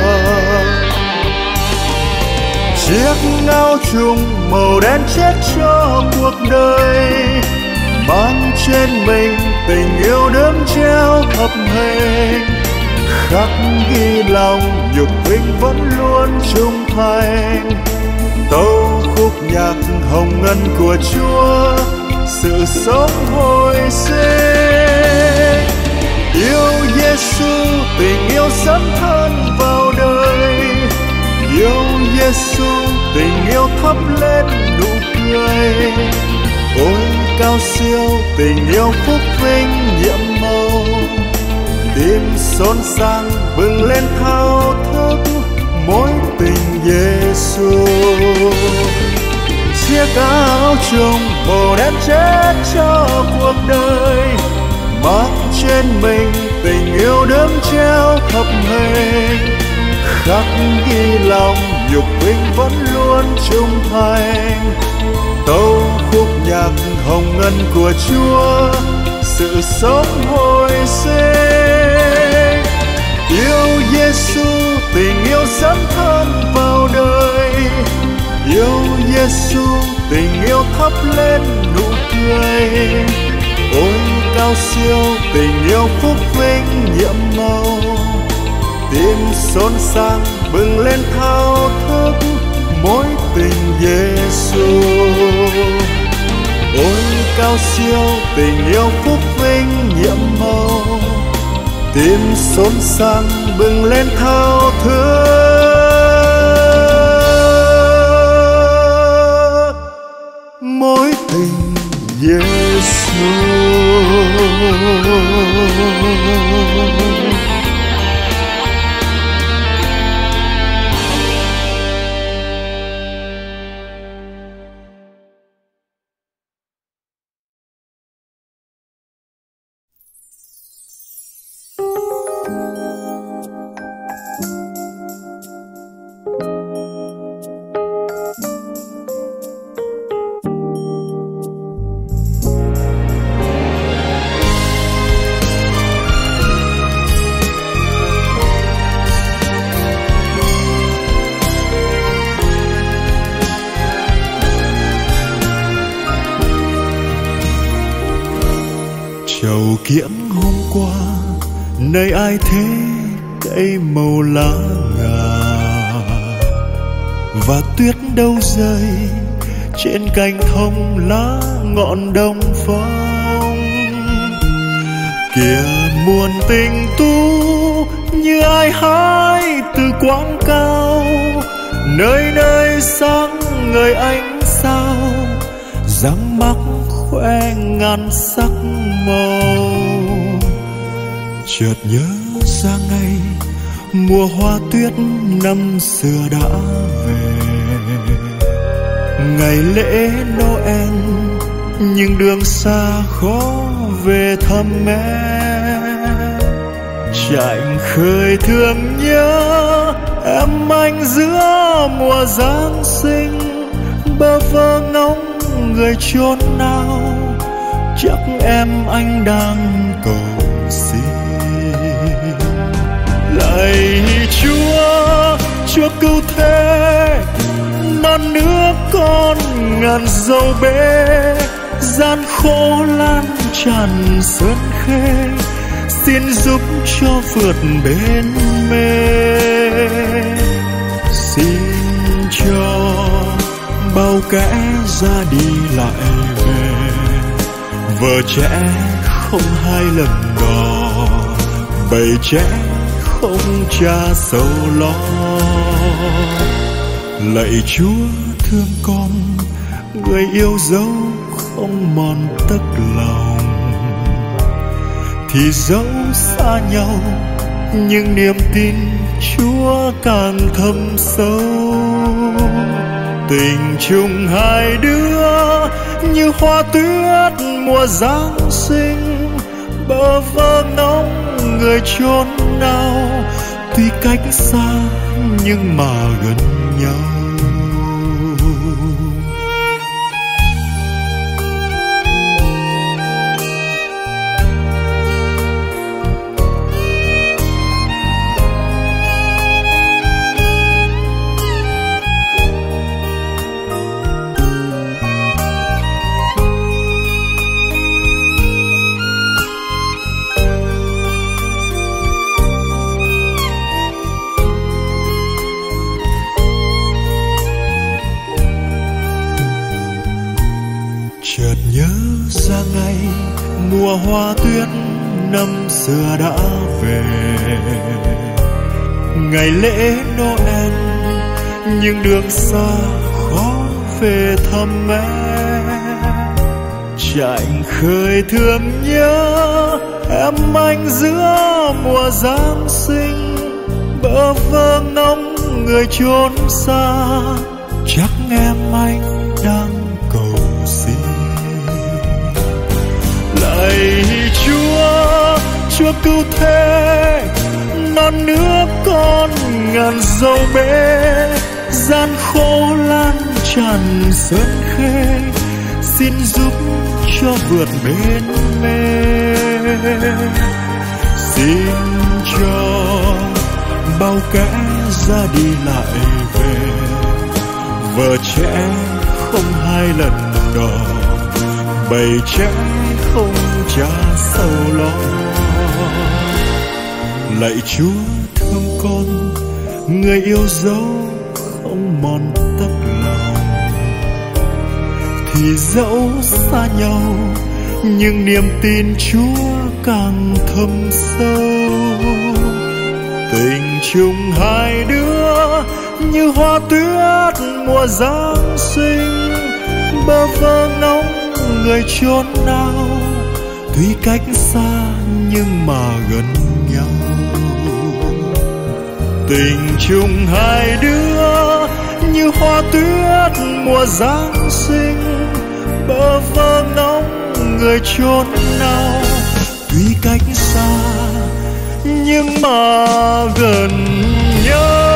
Chiếc áo trùng màu đen chết cho cuộc đời, mang trên mình tình yêu đớm treo thập hình, khắc ghi lòng nhục vinh vẫn luôn trung thành. Tấu khúc nhạc hồng ngân của Chúa, sự sống hồi sinh. Yêu Giêsu, tình yêu dẫn thân vào đời. Yêu Giêsu, tình yêu thắp lên nụ cười. Ôi cao siêu, tình yêu phúc vinh nhiệm màu. Tim xôn xang bừng lên thao thức mối tình Giêsu. chiếc áo trùng màu đen chết cho cuộc đời, mang trên mình tình yêu đớm treo thập hình, khắc ghi lòng nhục vinh vẫn luôn trung thành. Tấu khúc nhạc hồng ngân của Chúa, sự sống hồi sinh. Yêu Giêsu, tình yêu dẫn thân vào đời. Yêu Giêsu, tình yêu thắp lên nụ cười. Ôi cao siêu, tình yêu phúc vinh nhiệm màu. Tim xôn xang bừng lên thao thức mối tình Giêsu. Ôi cao siêu, tình yêu phúc vinh nhiệm màu. Tim xôn xang bừng lên thao thức mối tình Giêsu. Trầu kiễng hôm qua nơi ai thế cây màu lá ngà, và tuyết đâu rơi trên cành thông lá ngọn đông phong. Kìa muôn tình tu như ai hái từ quãng cao, nơi nơi sáng ngời ánh sao, dáng mắt khoe ngàn sắc màu. Chợt nhớ ra ngày mùa hoa tuyết năm xưa đã về, ngày lễ Noel nhưng đường xa khó về thăm mẹ. Chạnh khơi thương nhớ em anh giữa mùa Giáng sinh, bơ vơ ngóng người chốn nào, chắc em anh đang cầu xin. Lạy Chúa, Chúa cứu thế, non nước con ngàn dâu bể, gian khổ lan tràn sơn khê, xin giúp cho vượt bến mê. Xin cho bao kẻ ra đi lại về, vợ trẻ không hai lần đò, bầy trẻ không cha sầu lo. Lạy Chúa thương con, người yêu dấu không mòn tấc lòng, thì dẫu xa nhau nhưng niềm tin Chúa càng thâm sâu. Tình chung hai đứa như hoa tuyết mùa Giáng sinh, bơ vơ ngóng người chốn nào, tuy cách xa nhưng mà gần nhau. Chợt nhớ ra ngày mùa hoa tuyết năm xưa đã về, ngày lễ Noel nhưng đường xa khó về thăm mẹ. Chạnh khơi thương nhớ em anh giữa mùa Giáng sinh, bơ vơ ngóng người chốn xa, chắc em anh đang lạy Chúa, Chúa cứu thế non nước con ngàn dầu bể, gian khổ lan tràn sơn khê, xin giúp cho vượt bên mê. Xin cho bao kẻ ra đi lại về, vợ trẻ không hai lần đò, bầy trẻ không cha sầu lo. Lạy Chúa thương con, người yêu dấu không mòn tấm lòng, thì dẫu xa nhau nhưng niềm tin Chúa càng thâm sâu. Tình chung hai đứa như hoa tuyết mùa Giáng sinh, bơ vơ ngóng người chốn nào, tuy cách xa nhưng mà gần nhau. Tình chung hai đứa như hoa tuyết mùa Giáng sinh, bơ vơ ngóng người chốn nào, tuy cách xa nhưng mà gần nhau.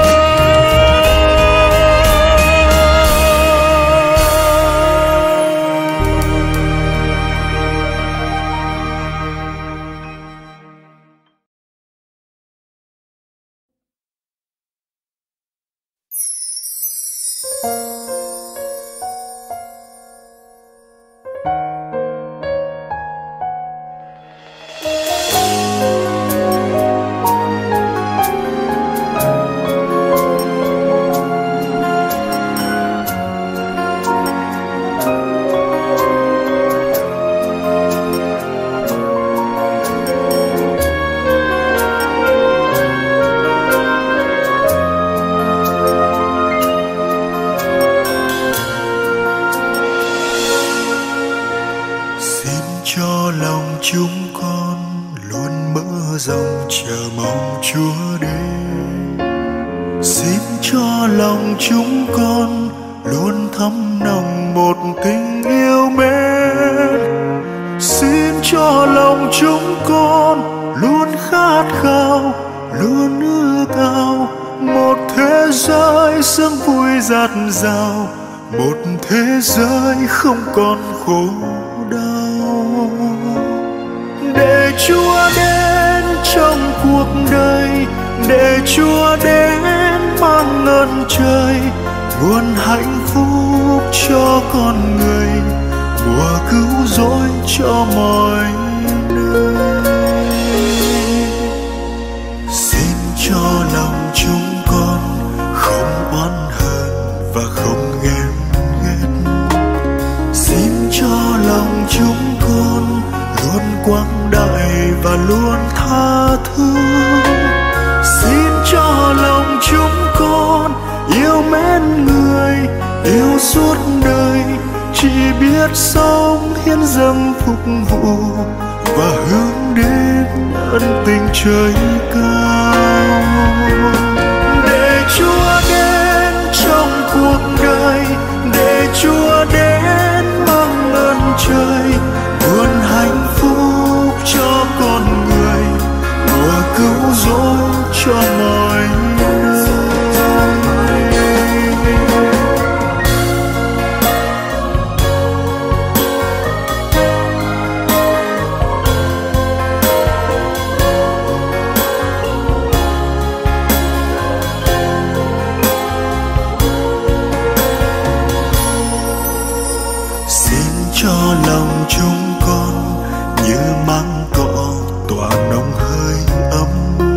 Rào một thế giới không còn khổ đau, để Chúa đến trong cuộc đời, để Chúa đến mang ơn trời, nguồn hạnh phúc cho con người, mùa cứu rỗi cho mọi nơi. Xin cho lòng chúng con không oán và không ghen ghét, xin cho lòng chúng con luôn quang đại và luôn tha thứ, xin cho lòng chúng con yêu mến người, yêu suốt đời, chỉ biết sống hiến dâng phục vụ và hướng đến ân tình trời cao. Để Chúa đến trong cuộc đời, để Chúa đến mang ơn trời, nguồn hạnh phúc cho con người, mùa cứu rỗi cho mọi nơi. Lòng chúng con như măng cỏ tỏa nồng hơi ấm,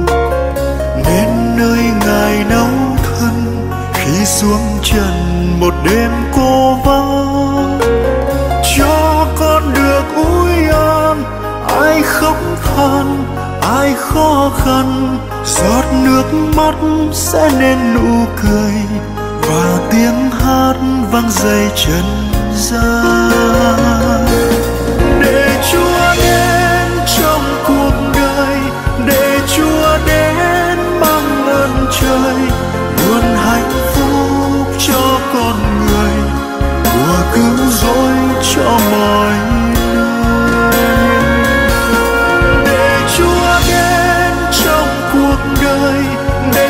nên nơi Ngài nấu thân khi xuống trần một đêm cô vắng. Cho con được ủi an, ai khóc than, ai khó khăn, giọt nước mắt sẽ nên nụ cười, và tiếng hát vang dậy chân gian. Để Chúa đến trong cuộc đời, để Chúa đến mang ơn trời, nguồn hạnh phúc cho con người, mùa cứu rỗi cho mọi nơi.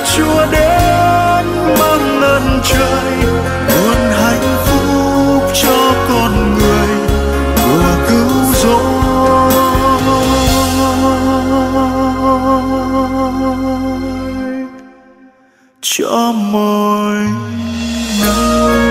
Chúa đến mang ơn trời, nguồn hạnh phúc cho con người của cứu rỗi cho mọi người.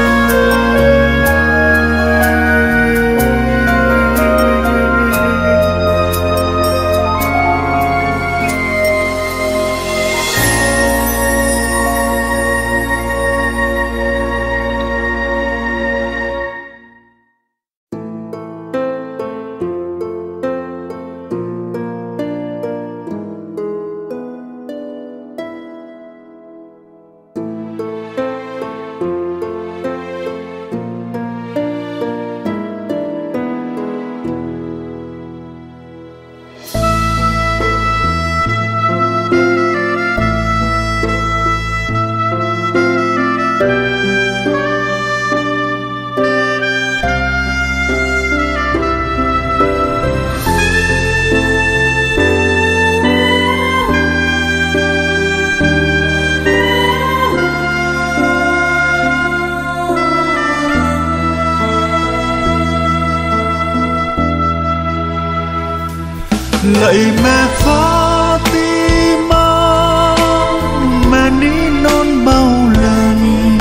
Lạy mẹ Fatima, mẹ ní non bao lần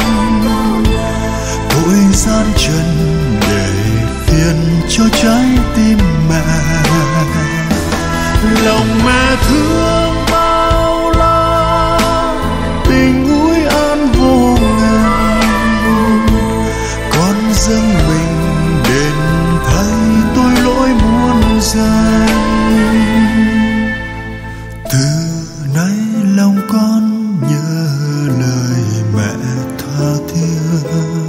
tội gian trần để phiền cho trái tim mẹ. Lòng mẹ thương bao la, tình ủi an vô ngần, con dâng mình đền thay tôi lỗi muôn gian. Từ nay lòng con nhớ lời mẹ tha thiết,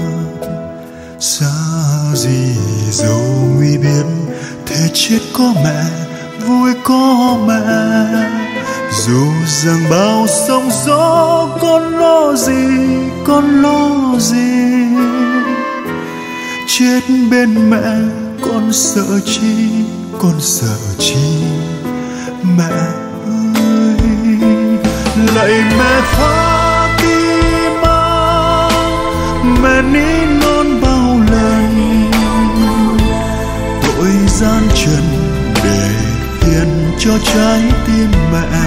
xa gì dẫu nguy biến, thế chết có mẹ, vui có mẹ. Dù rằng bao sóng gió, con lo gì, con lo gì. Chết bên mẹ, con sợ chi, con sợ chi mẹ ơi. Lạy mẹ Fatima, mẹ ní non bao lần tội gian trần để hiền cho trái tim mẹ.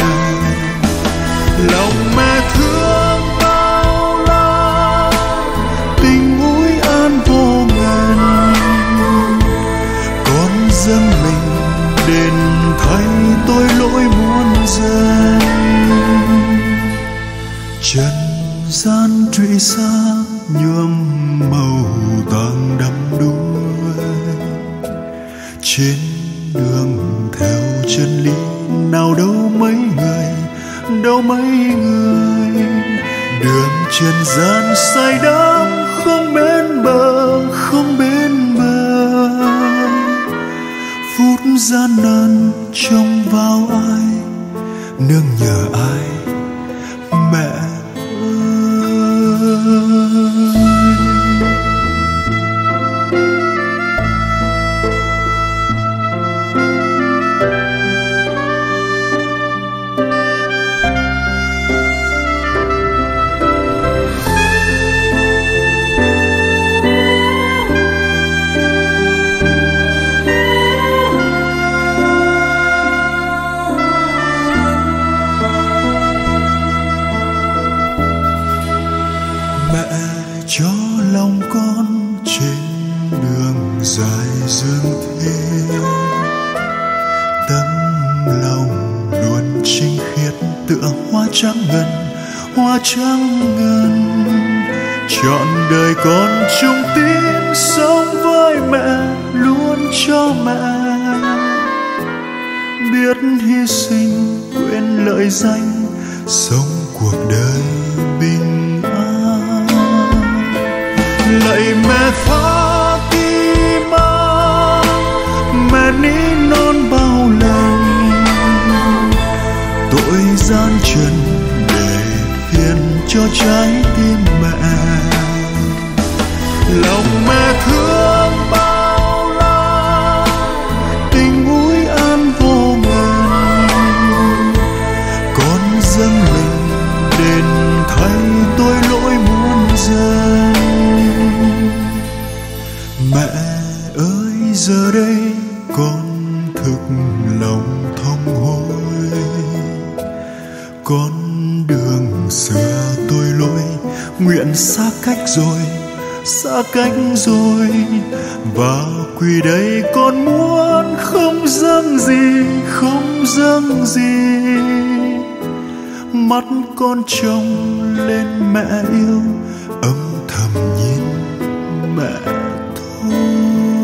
Lòng mẹ thương bao la, tình ủi an vô ngần, con dâng mình đền thay tôi lỗi muôn dân. Trần gian trụy xa nhuộm màu tang đắm đuối, trên đường theo chân lý nào đâu mấy người, đâu mấy người. Đường trần gian say đắm không bên bờ, không bên bờ. Phút gian nan trông vào ai, nương nhờ ai mẹ cho lòng con trên đường dài dương thế. Tâm lòng luôn trinh khiết tựa hoa trắng ngần, hoa trắng ngần. Trọn đời con chung tin sống với mẹ, luôn cho mẹ. Biết hy sinh quên lợi danh, sống cuộc đời bình an. Lạy mẹ Fatima, mẹ ní non bao lần tội gian trần để hiền cho trái tim mẹ. Lòng mẹ thương bao la, tình ủi an vô ngần, con dâng mình con đường xưa tôi lối, nguyện xa cách rồi, xa cách rồi, và quỳ đây con muốn không dâng gì, không dâng gì. Mắt con trông lên mẹ yêu, âm thầm nhìn mẹ thôi.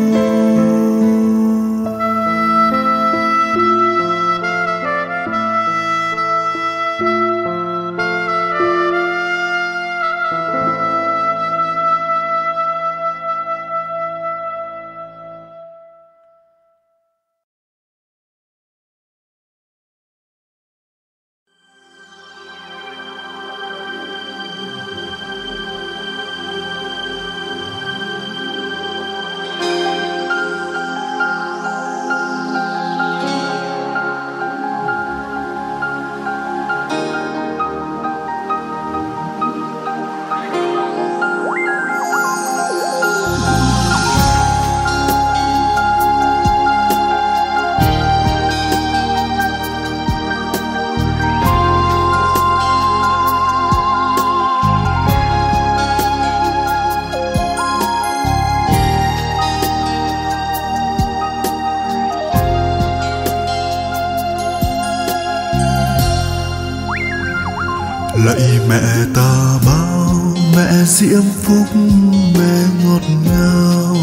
Lạy mẹ ta bao, mẹ diễm phúc, mẹ ngọt ngào,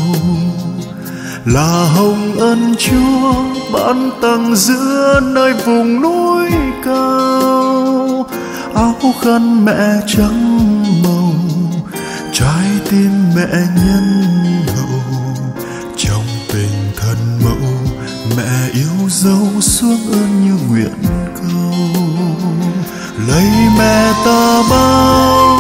là hồng ân Chúa ban tặng giữa nơi vùng núi cao. Áo khăn mẹ trắng màu, trái tim mẹ nhân hậu, trong tình thân mẫu mẹ yêu dấu xuống ơn như nguyện cầu. Lạy mẹ ta bao,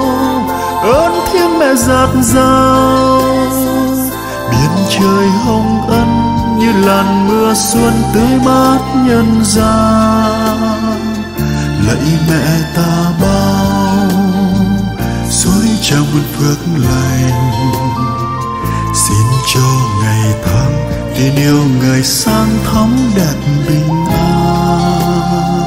ơn thiêng mẹ dạt dào, biển trời hồng ân như làn mưa xuân tưới mát nhân gian. Lạy mẹ ta bao, suối trao muôn phước lành, xin cho ngày tháng tình yêu ngày sáng thắm đẹp bình an.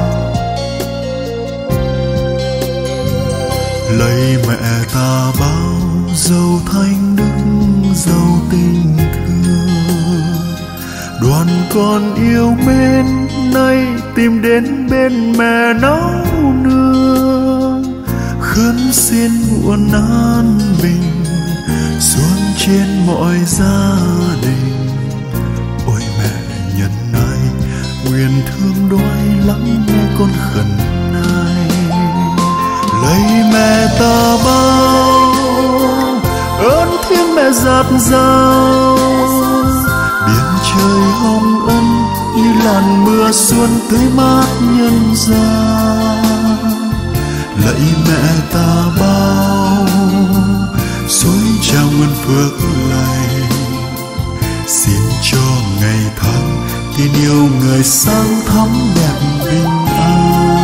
Lạy mẹ ta bao, giàu thanh đức, giàu tình thương, đoàn con yêu mến nay tìm đến bên mẹ nấu nương. Khấn xin muôn an bình xuống trên mọi gia đình. Ôi mẹ nhân ái, nguyện thương đói lắng nghe con khẩn nài. Lạy mẹ ta bao, ơn thiêng mẹ dạt dào, biển trời hồng ân như làn mưa xuân tưới mát nhân gian. Lạy mẹ ta bao, suối trao muôn phước lành, xin cho ngày tháng tin yêu người sáng thắm đẹp bình an.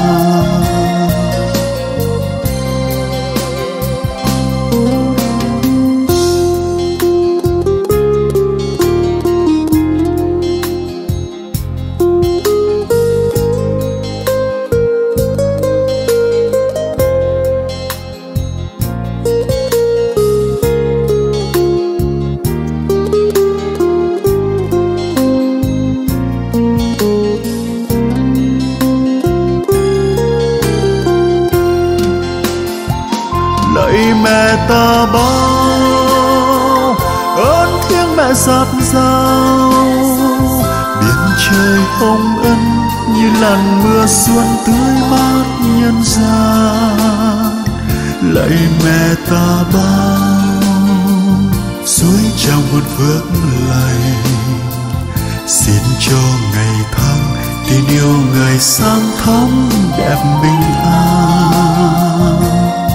Mẹ ta bao, ơn thiêng mẹ dạt dào, biển trời hồng ân như làn mưa xuân tưới mát nhân gian. Lạy mẹ ta bao, suối trao muôn phước lành, xin cho ngày tháng tình yêu ngày sáng thắm đẹp bình an.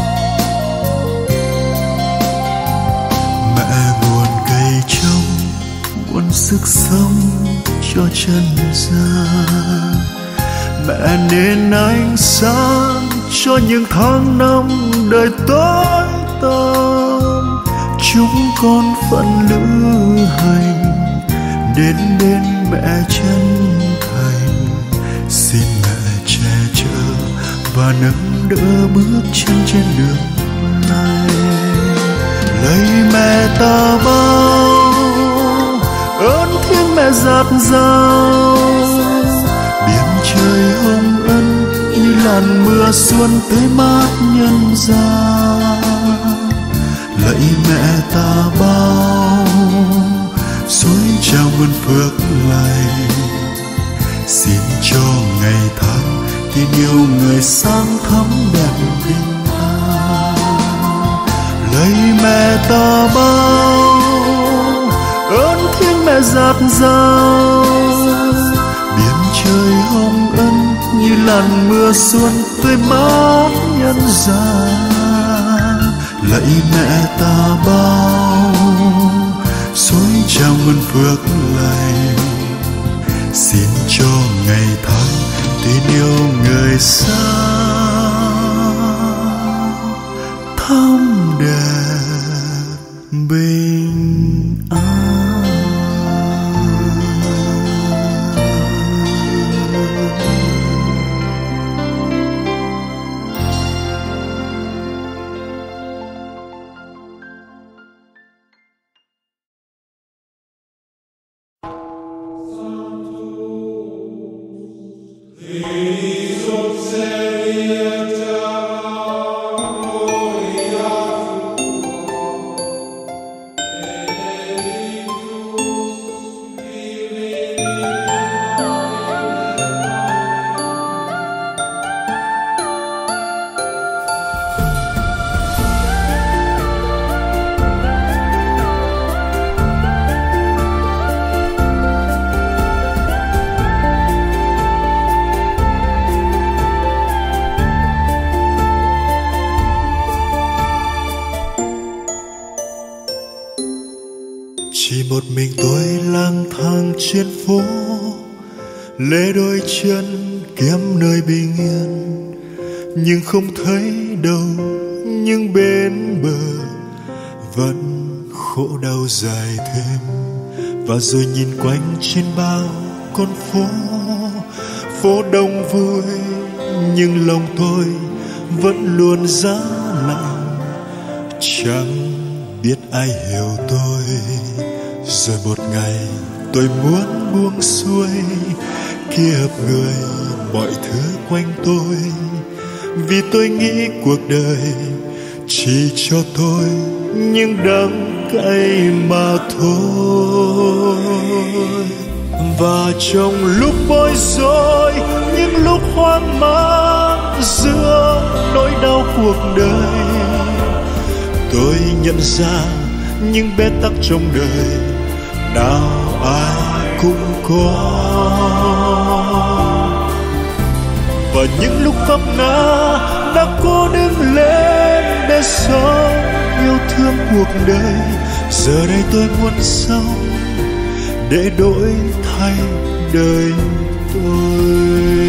Sức sống cho chân gian, mẹ nên ánh sáng cho những tháng năm đời tối tăm. Chúng con phận lữ hành đến bên mẹ chân thành, xin mẹ che chở và nâng đỡ bước chân trên đường này. Lạy mẹ ta bao ơn thiên mẹ dạt dào, biển trời hồng ân như làn mưa xuân tươi mát nhân gian. Lạy mẹ ta bao suối trào muôn phước lành, xin cho ngày tháng tin yêu người sáng thắm đẹp bình an. Lạy mẹ ta bao ơn thiên mẹ dạt dào, biển trời hồng ân như làn mưa xuân tươi mát nhân gian. Lạy mẹ ta bao suối trào muôn phước lành, xin cho ngày tháng tin yêu người xa thắm đẹp bình an. Chỉ một mình tôi lang thang trên phố, lê đôi chân kiếm nơi bình yên, nhưng không thấy đâu những bên bờ vẫn khổ đau dài thêm. Và rồi nhìn quanh trên bao con phố, phố đông vui nhưng lòng tôi vẫn luôn giá lạnh, chẳng biết ai hiểu tôi. Rồi một ngày tôi muốn buông xuôi kiếp người mọi thứ quanh tôi, vì tôi nghĩ cuộc đời chỉ cho tôi những đắng cay mà thôi. Và trong lúc bối rối, những lúc hoang mang giữa nỗi đau cuộc đời, tôi nhận ra những bế tắc trong đời nào ai cũng có. Và những lúc vấp ngã đã cố đứng lên để sống yêu thương cuộc đời. Giờ đây tôi muốn sống để đổi thay đời tôi.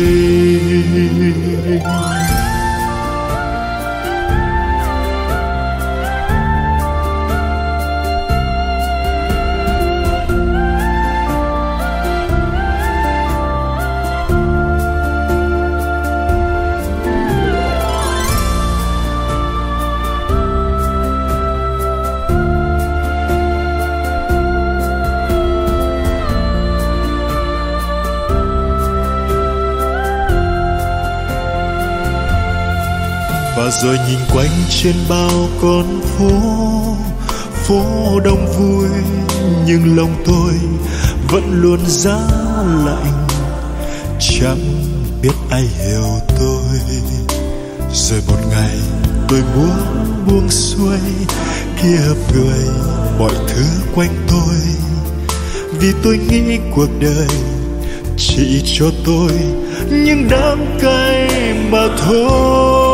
Và rồi nhìn quanh trên bao con phố, phố đông vui nhưng lòng tôi vẫn luôn giá lạnh, chẳng biết ai hiểu tôi. Rồi một ngày tôi muốn buông xuôi kiếp người mọi thứ quanh tôi, vì tôi nghĩ cuộc đời chỉ cho tôi những đắng cay mà thôi.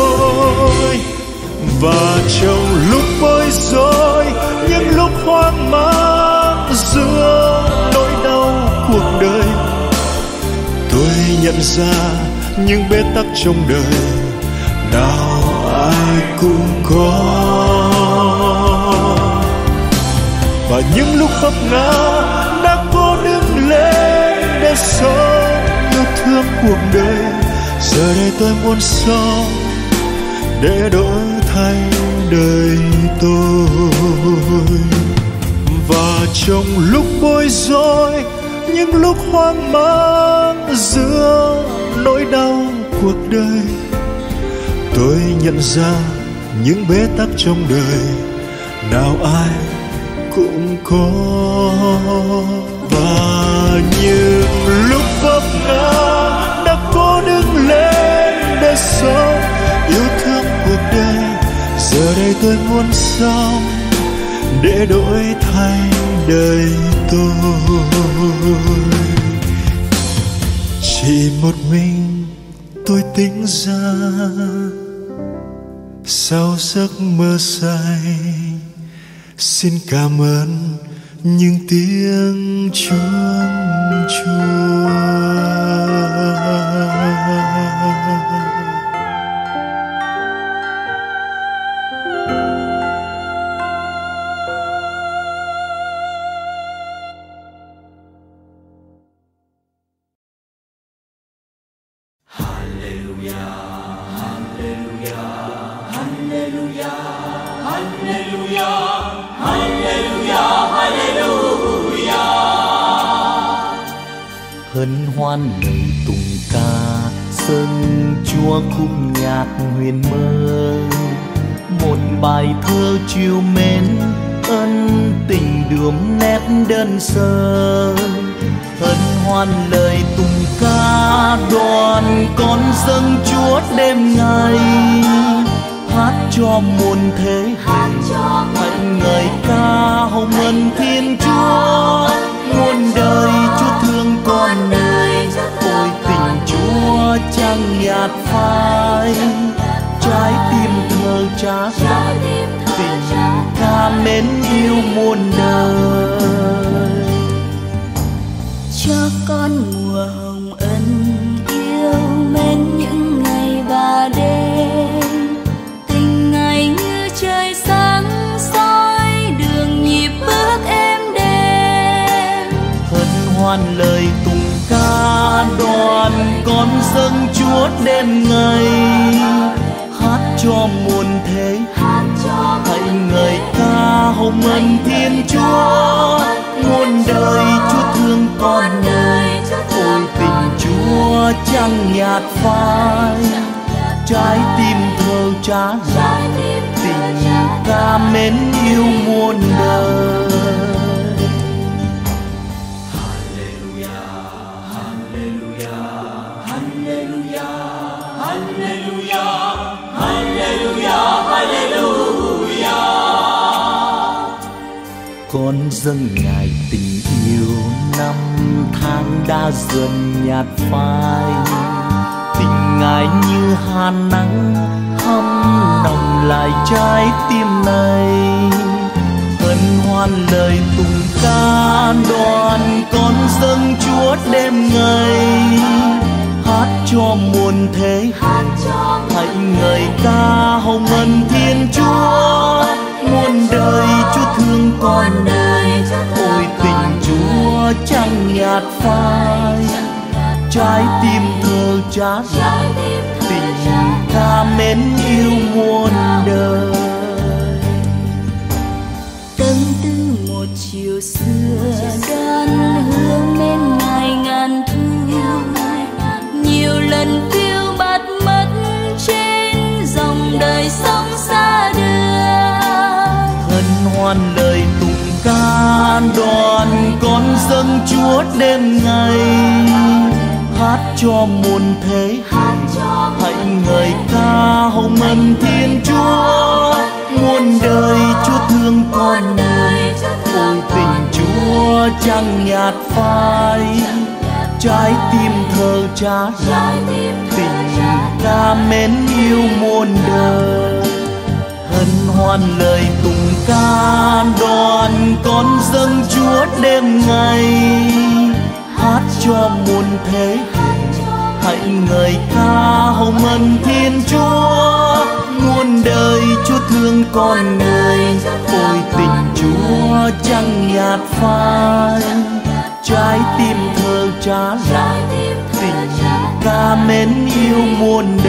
Và trong lúc bối rối, những lúc hoang mang giữa nỗi đau cuộc đời, tôi nhận ra những bế tắc trong đời nào ai cũng có. Và những lúc vấp ngã đã cố đứng lên để sống yêu thương cuộc đời. Giờ đây tôi muốn sống để đổi thay đời tôi. Và trong lúc bối rối, những lúc hoang mang giữa nỗi đau cuộc đời, tôi nhận ra những bế tắc trong đời nào ai cũng có. Và những lúc vấp ngã đã cố đứng lên để sống yêu thương cuộc đời, giờ đây tôi muốn sống để đổi thay đời tôi. Chỉ một mình tôi tỉnh ra sau giấc mơ say, xin cảm ơn những tiếng chuông chùa. Hân hoan lời tùng ca, sân chúa khúc nhạc huyền mơ. Một bài thơ trìu mến, ân tình đượm nét đơn sơ. Hân hoan lời tùng ca, đoàn con dâng chúa đêm ngày. Hát cho muôn thế hệ, hạnh ngợi ca hồng ân thiên chúa. Muôn đời chúa thương con người, ôi tình chúa chẳng nhạt phai. Trái tim thơ trả dại, tình ca mến yêu muôn đời. Cho con mùa hồng ân yêu mến những ngày và đêm. Tình ngày như trời sáng soi đường nhịp bước êm đềm. Hân hoan lời tùng ca, đoàn con dâng chúa đêm ngày. Hát cho muôn thế hãy ngợi ca hồng ân thiên chúa. Muôn đời chúa thương con người, ôi tình chúa chẳng nhạt phai. Trái tim thơ trả lại, tình ca mến yêu muôn đời. Con dâng ngài tình yêu, năm tháng đã dần nhạt phai. Tình ngài như hàn nắng hâm nồng lại trái tim này. Hân hoan lời tùng ca, đoàn con dâng chúa đêm ngày. Hát cho muôn thế hãy ngợi ca hồng ân thiên chúa. Muôn đời chúa thương con người, ôi tình chúa chẳng nhạt phai. Trái tim thơ trả lại, tình ca mến yêu muôn đời. Tâm tư một chiều xưa đan hương nên ngày ngàn thu. Nhiều lần phiêu bạt mất trên dòng đời sống xa đưa. Hân hoan lời tùng ca, đoàn con dâng chúa đêm ngày. Hát cho muôn thế hãy ngợi ca hồng ân thiên chúa. Muôn đời chúa thương con người, ôi tình chúa chẳng nhạt phai. Trái tim thơ trả lại, tình ca mến yêu muôn đời. Hân hoan lời tùng ca, đoàn con dâng chúa đêm ngày. Hát cho muôn thế hãy ngợi ca hồng ân thiên chúa. Muôn đời chúa thương con người, ôi tình chúa chẳng nhạt phai. Trái tim thơ trả lại, tình ca mến yêu muôn đời.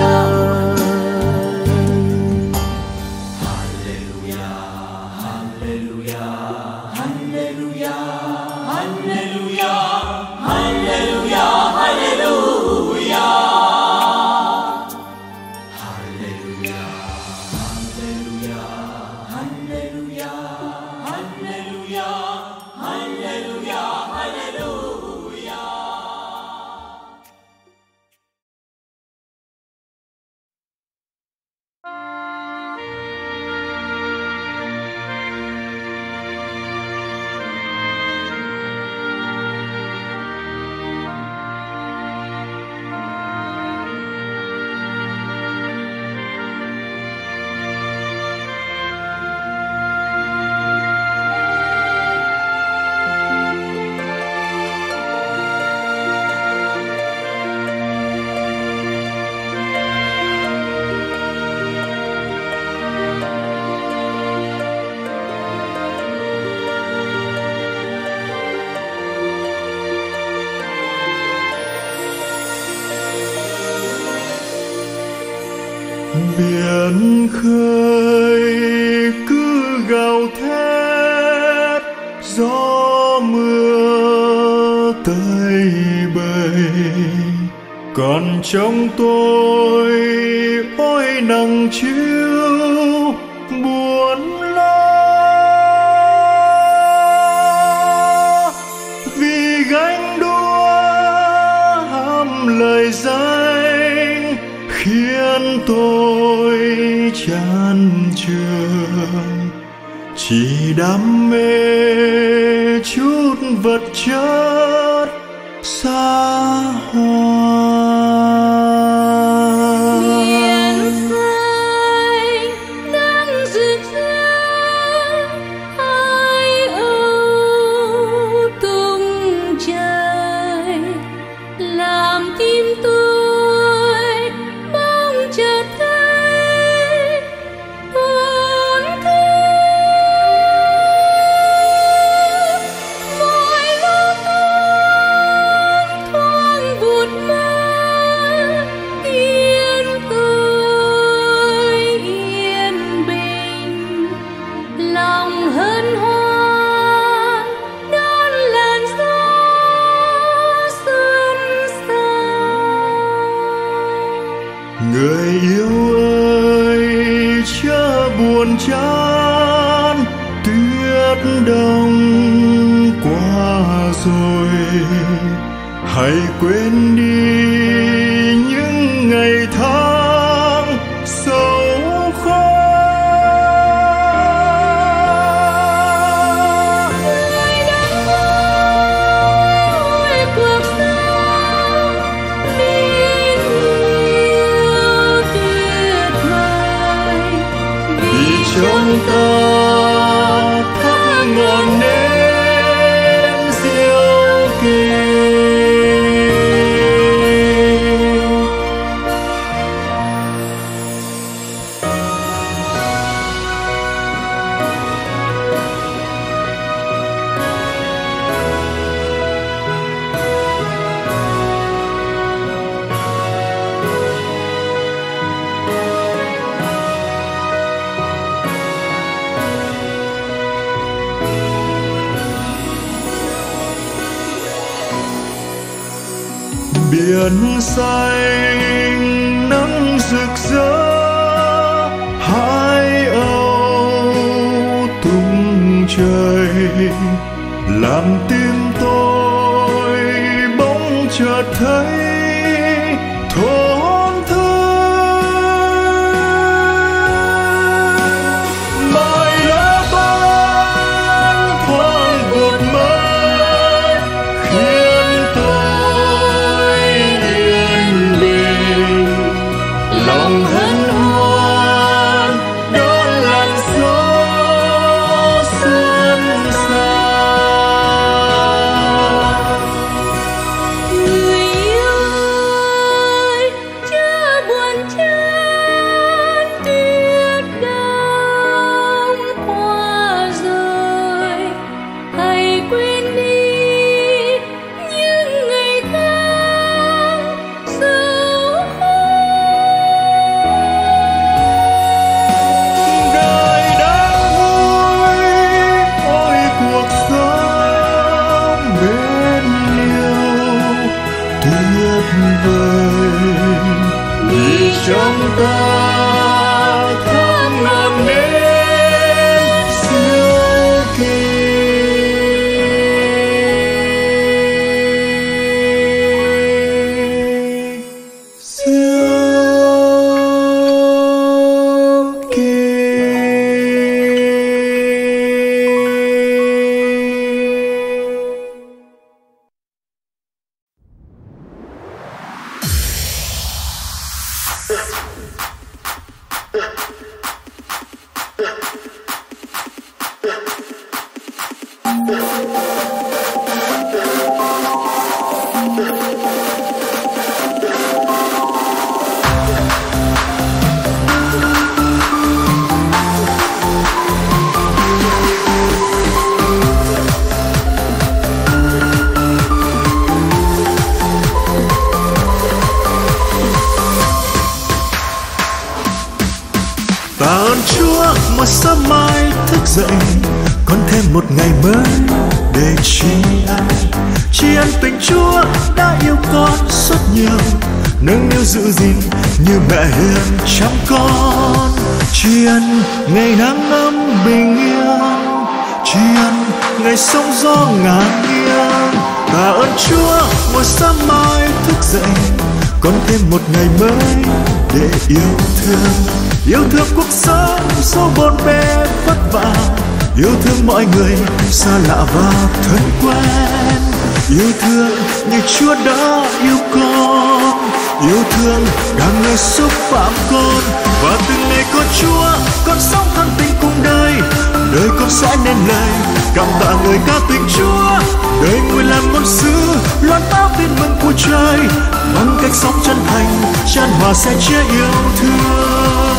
biển khơi cứ gào thét, gió mưa tơi bời, còn trong tôi ôi nắng chiếu buồn lo. Vì ganh đua ham lời danh khiến tôi chán chường, chỉ đam mê chút vật chất xa hoa. Biển xanh đang rực rỡ, hai âu tung trời, làm tim tôi bỗng chợt thấy buồn thương. Mỗi lúc thoáng vụt mơ, yên tôi yên bình, lòng hân hoan đón làn gió xuân sang. Người yêu ơi chớ buồn chán, tuyết đông qua rồi, hãy quên đi những ngày tháng sầu khó. Người đang vui cuộc sống đến nhiều tuyệt vời, Vì trong ta thắp ngọn nến diệu kỳ. Biển xanh nắng rực rỡ, hai âu tung trời, làm tim tôi bỗng chợt thấy thốn thương. Mọi lá ban thoáng vụt mơ, khiến tôi yên bình, lòng hân hoan đón làn gió xuân sang. người yêu ơi chớ buồn chán, tuyết đông qua rồi, hãy quên đi những ngày tháng sầu Đời đang vui ôi cuộc sống bên liêu tuyệt vời, vì trong ta thắp ngọn nến siêu kỳ. Siêu kỳ. Tạ ơn Chúa một sớm mai thức dậy, còn thêm một ngày mới để tri ân. Tri ân tình Chúa đã yêu con rất nhiều, nâng niu giữ gìn như mẹ hiền chăm con. Tri ân ngày nắng ấm bình yên, tri ân ngày sóng gió ngàn nghiêng. Tạ ơn Chúa một sớm mai thức dậy, còn thêm một ngày mới để yêu thương. Yêu thương cuộc sống số bộn bề vất vả, yêu thương mọi người xa lạ và thân quen. Yêu thương như Chúa đã yêu con, yêu thương càng ngày xúc phạm con. Và từng ngày có Chúa, con sống thân tình cùng đời. Đời con sẽ nên lời cảm tạ người ca tình Chúa. Đời người làm ngôn sứ loan báo tin mừng của trời. Bằng cách sống chân thành, chan hòa sẽ chia yêu thương.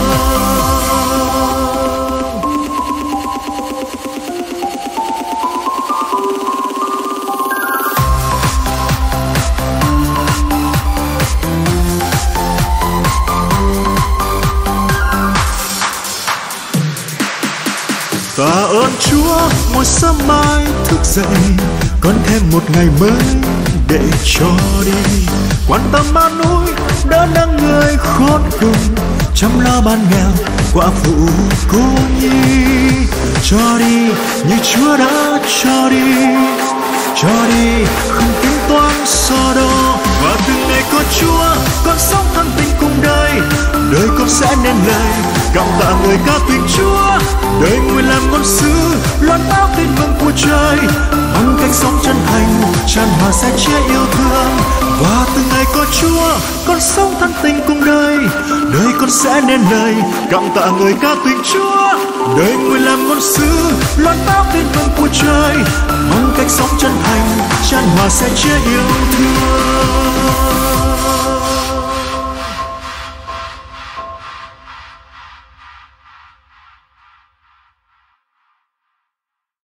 Tạ ơn Chúa một sớm mai thức dậy, còn thêm một ngày mới để cho đi. Quan tâm ban núi đỡ nâng người khốn cùng, chăm lo ban nghèo quả phụ cô nhi. Cho đi như Chúa đã cho đi, cho đi không tính toán so đo. Và từng ngày có Chúa, con sống thân tình cùng đời. Đời con sẽ nên lời cảm tạ người ca tình Chúa. Đời người làm ngôn sứ loan báo tin mừng của trời. Bằng cách sống chân thành, chan hòa sẽ chia yêu thương. Và từng ngày có Chúa, con sống thân tình cùng đời. Đời con sẽ nên lời cảm tạ người ca tình Chúa. Đời người làm ngôn sứ loan báo tin mừng của trời. Bằng cách sống chân thành, chan hòa sẽ chia yêu thương.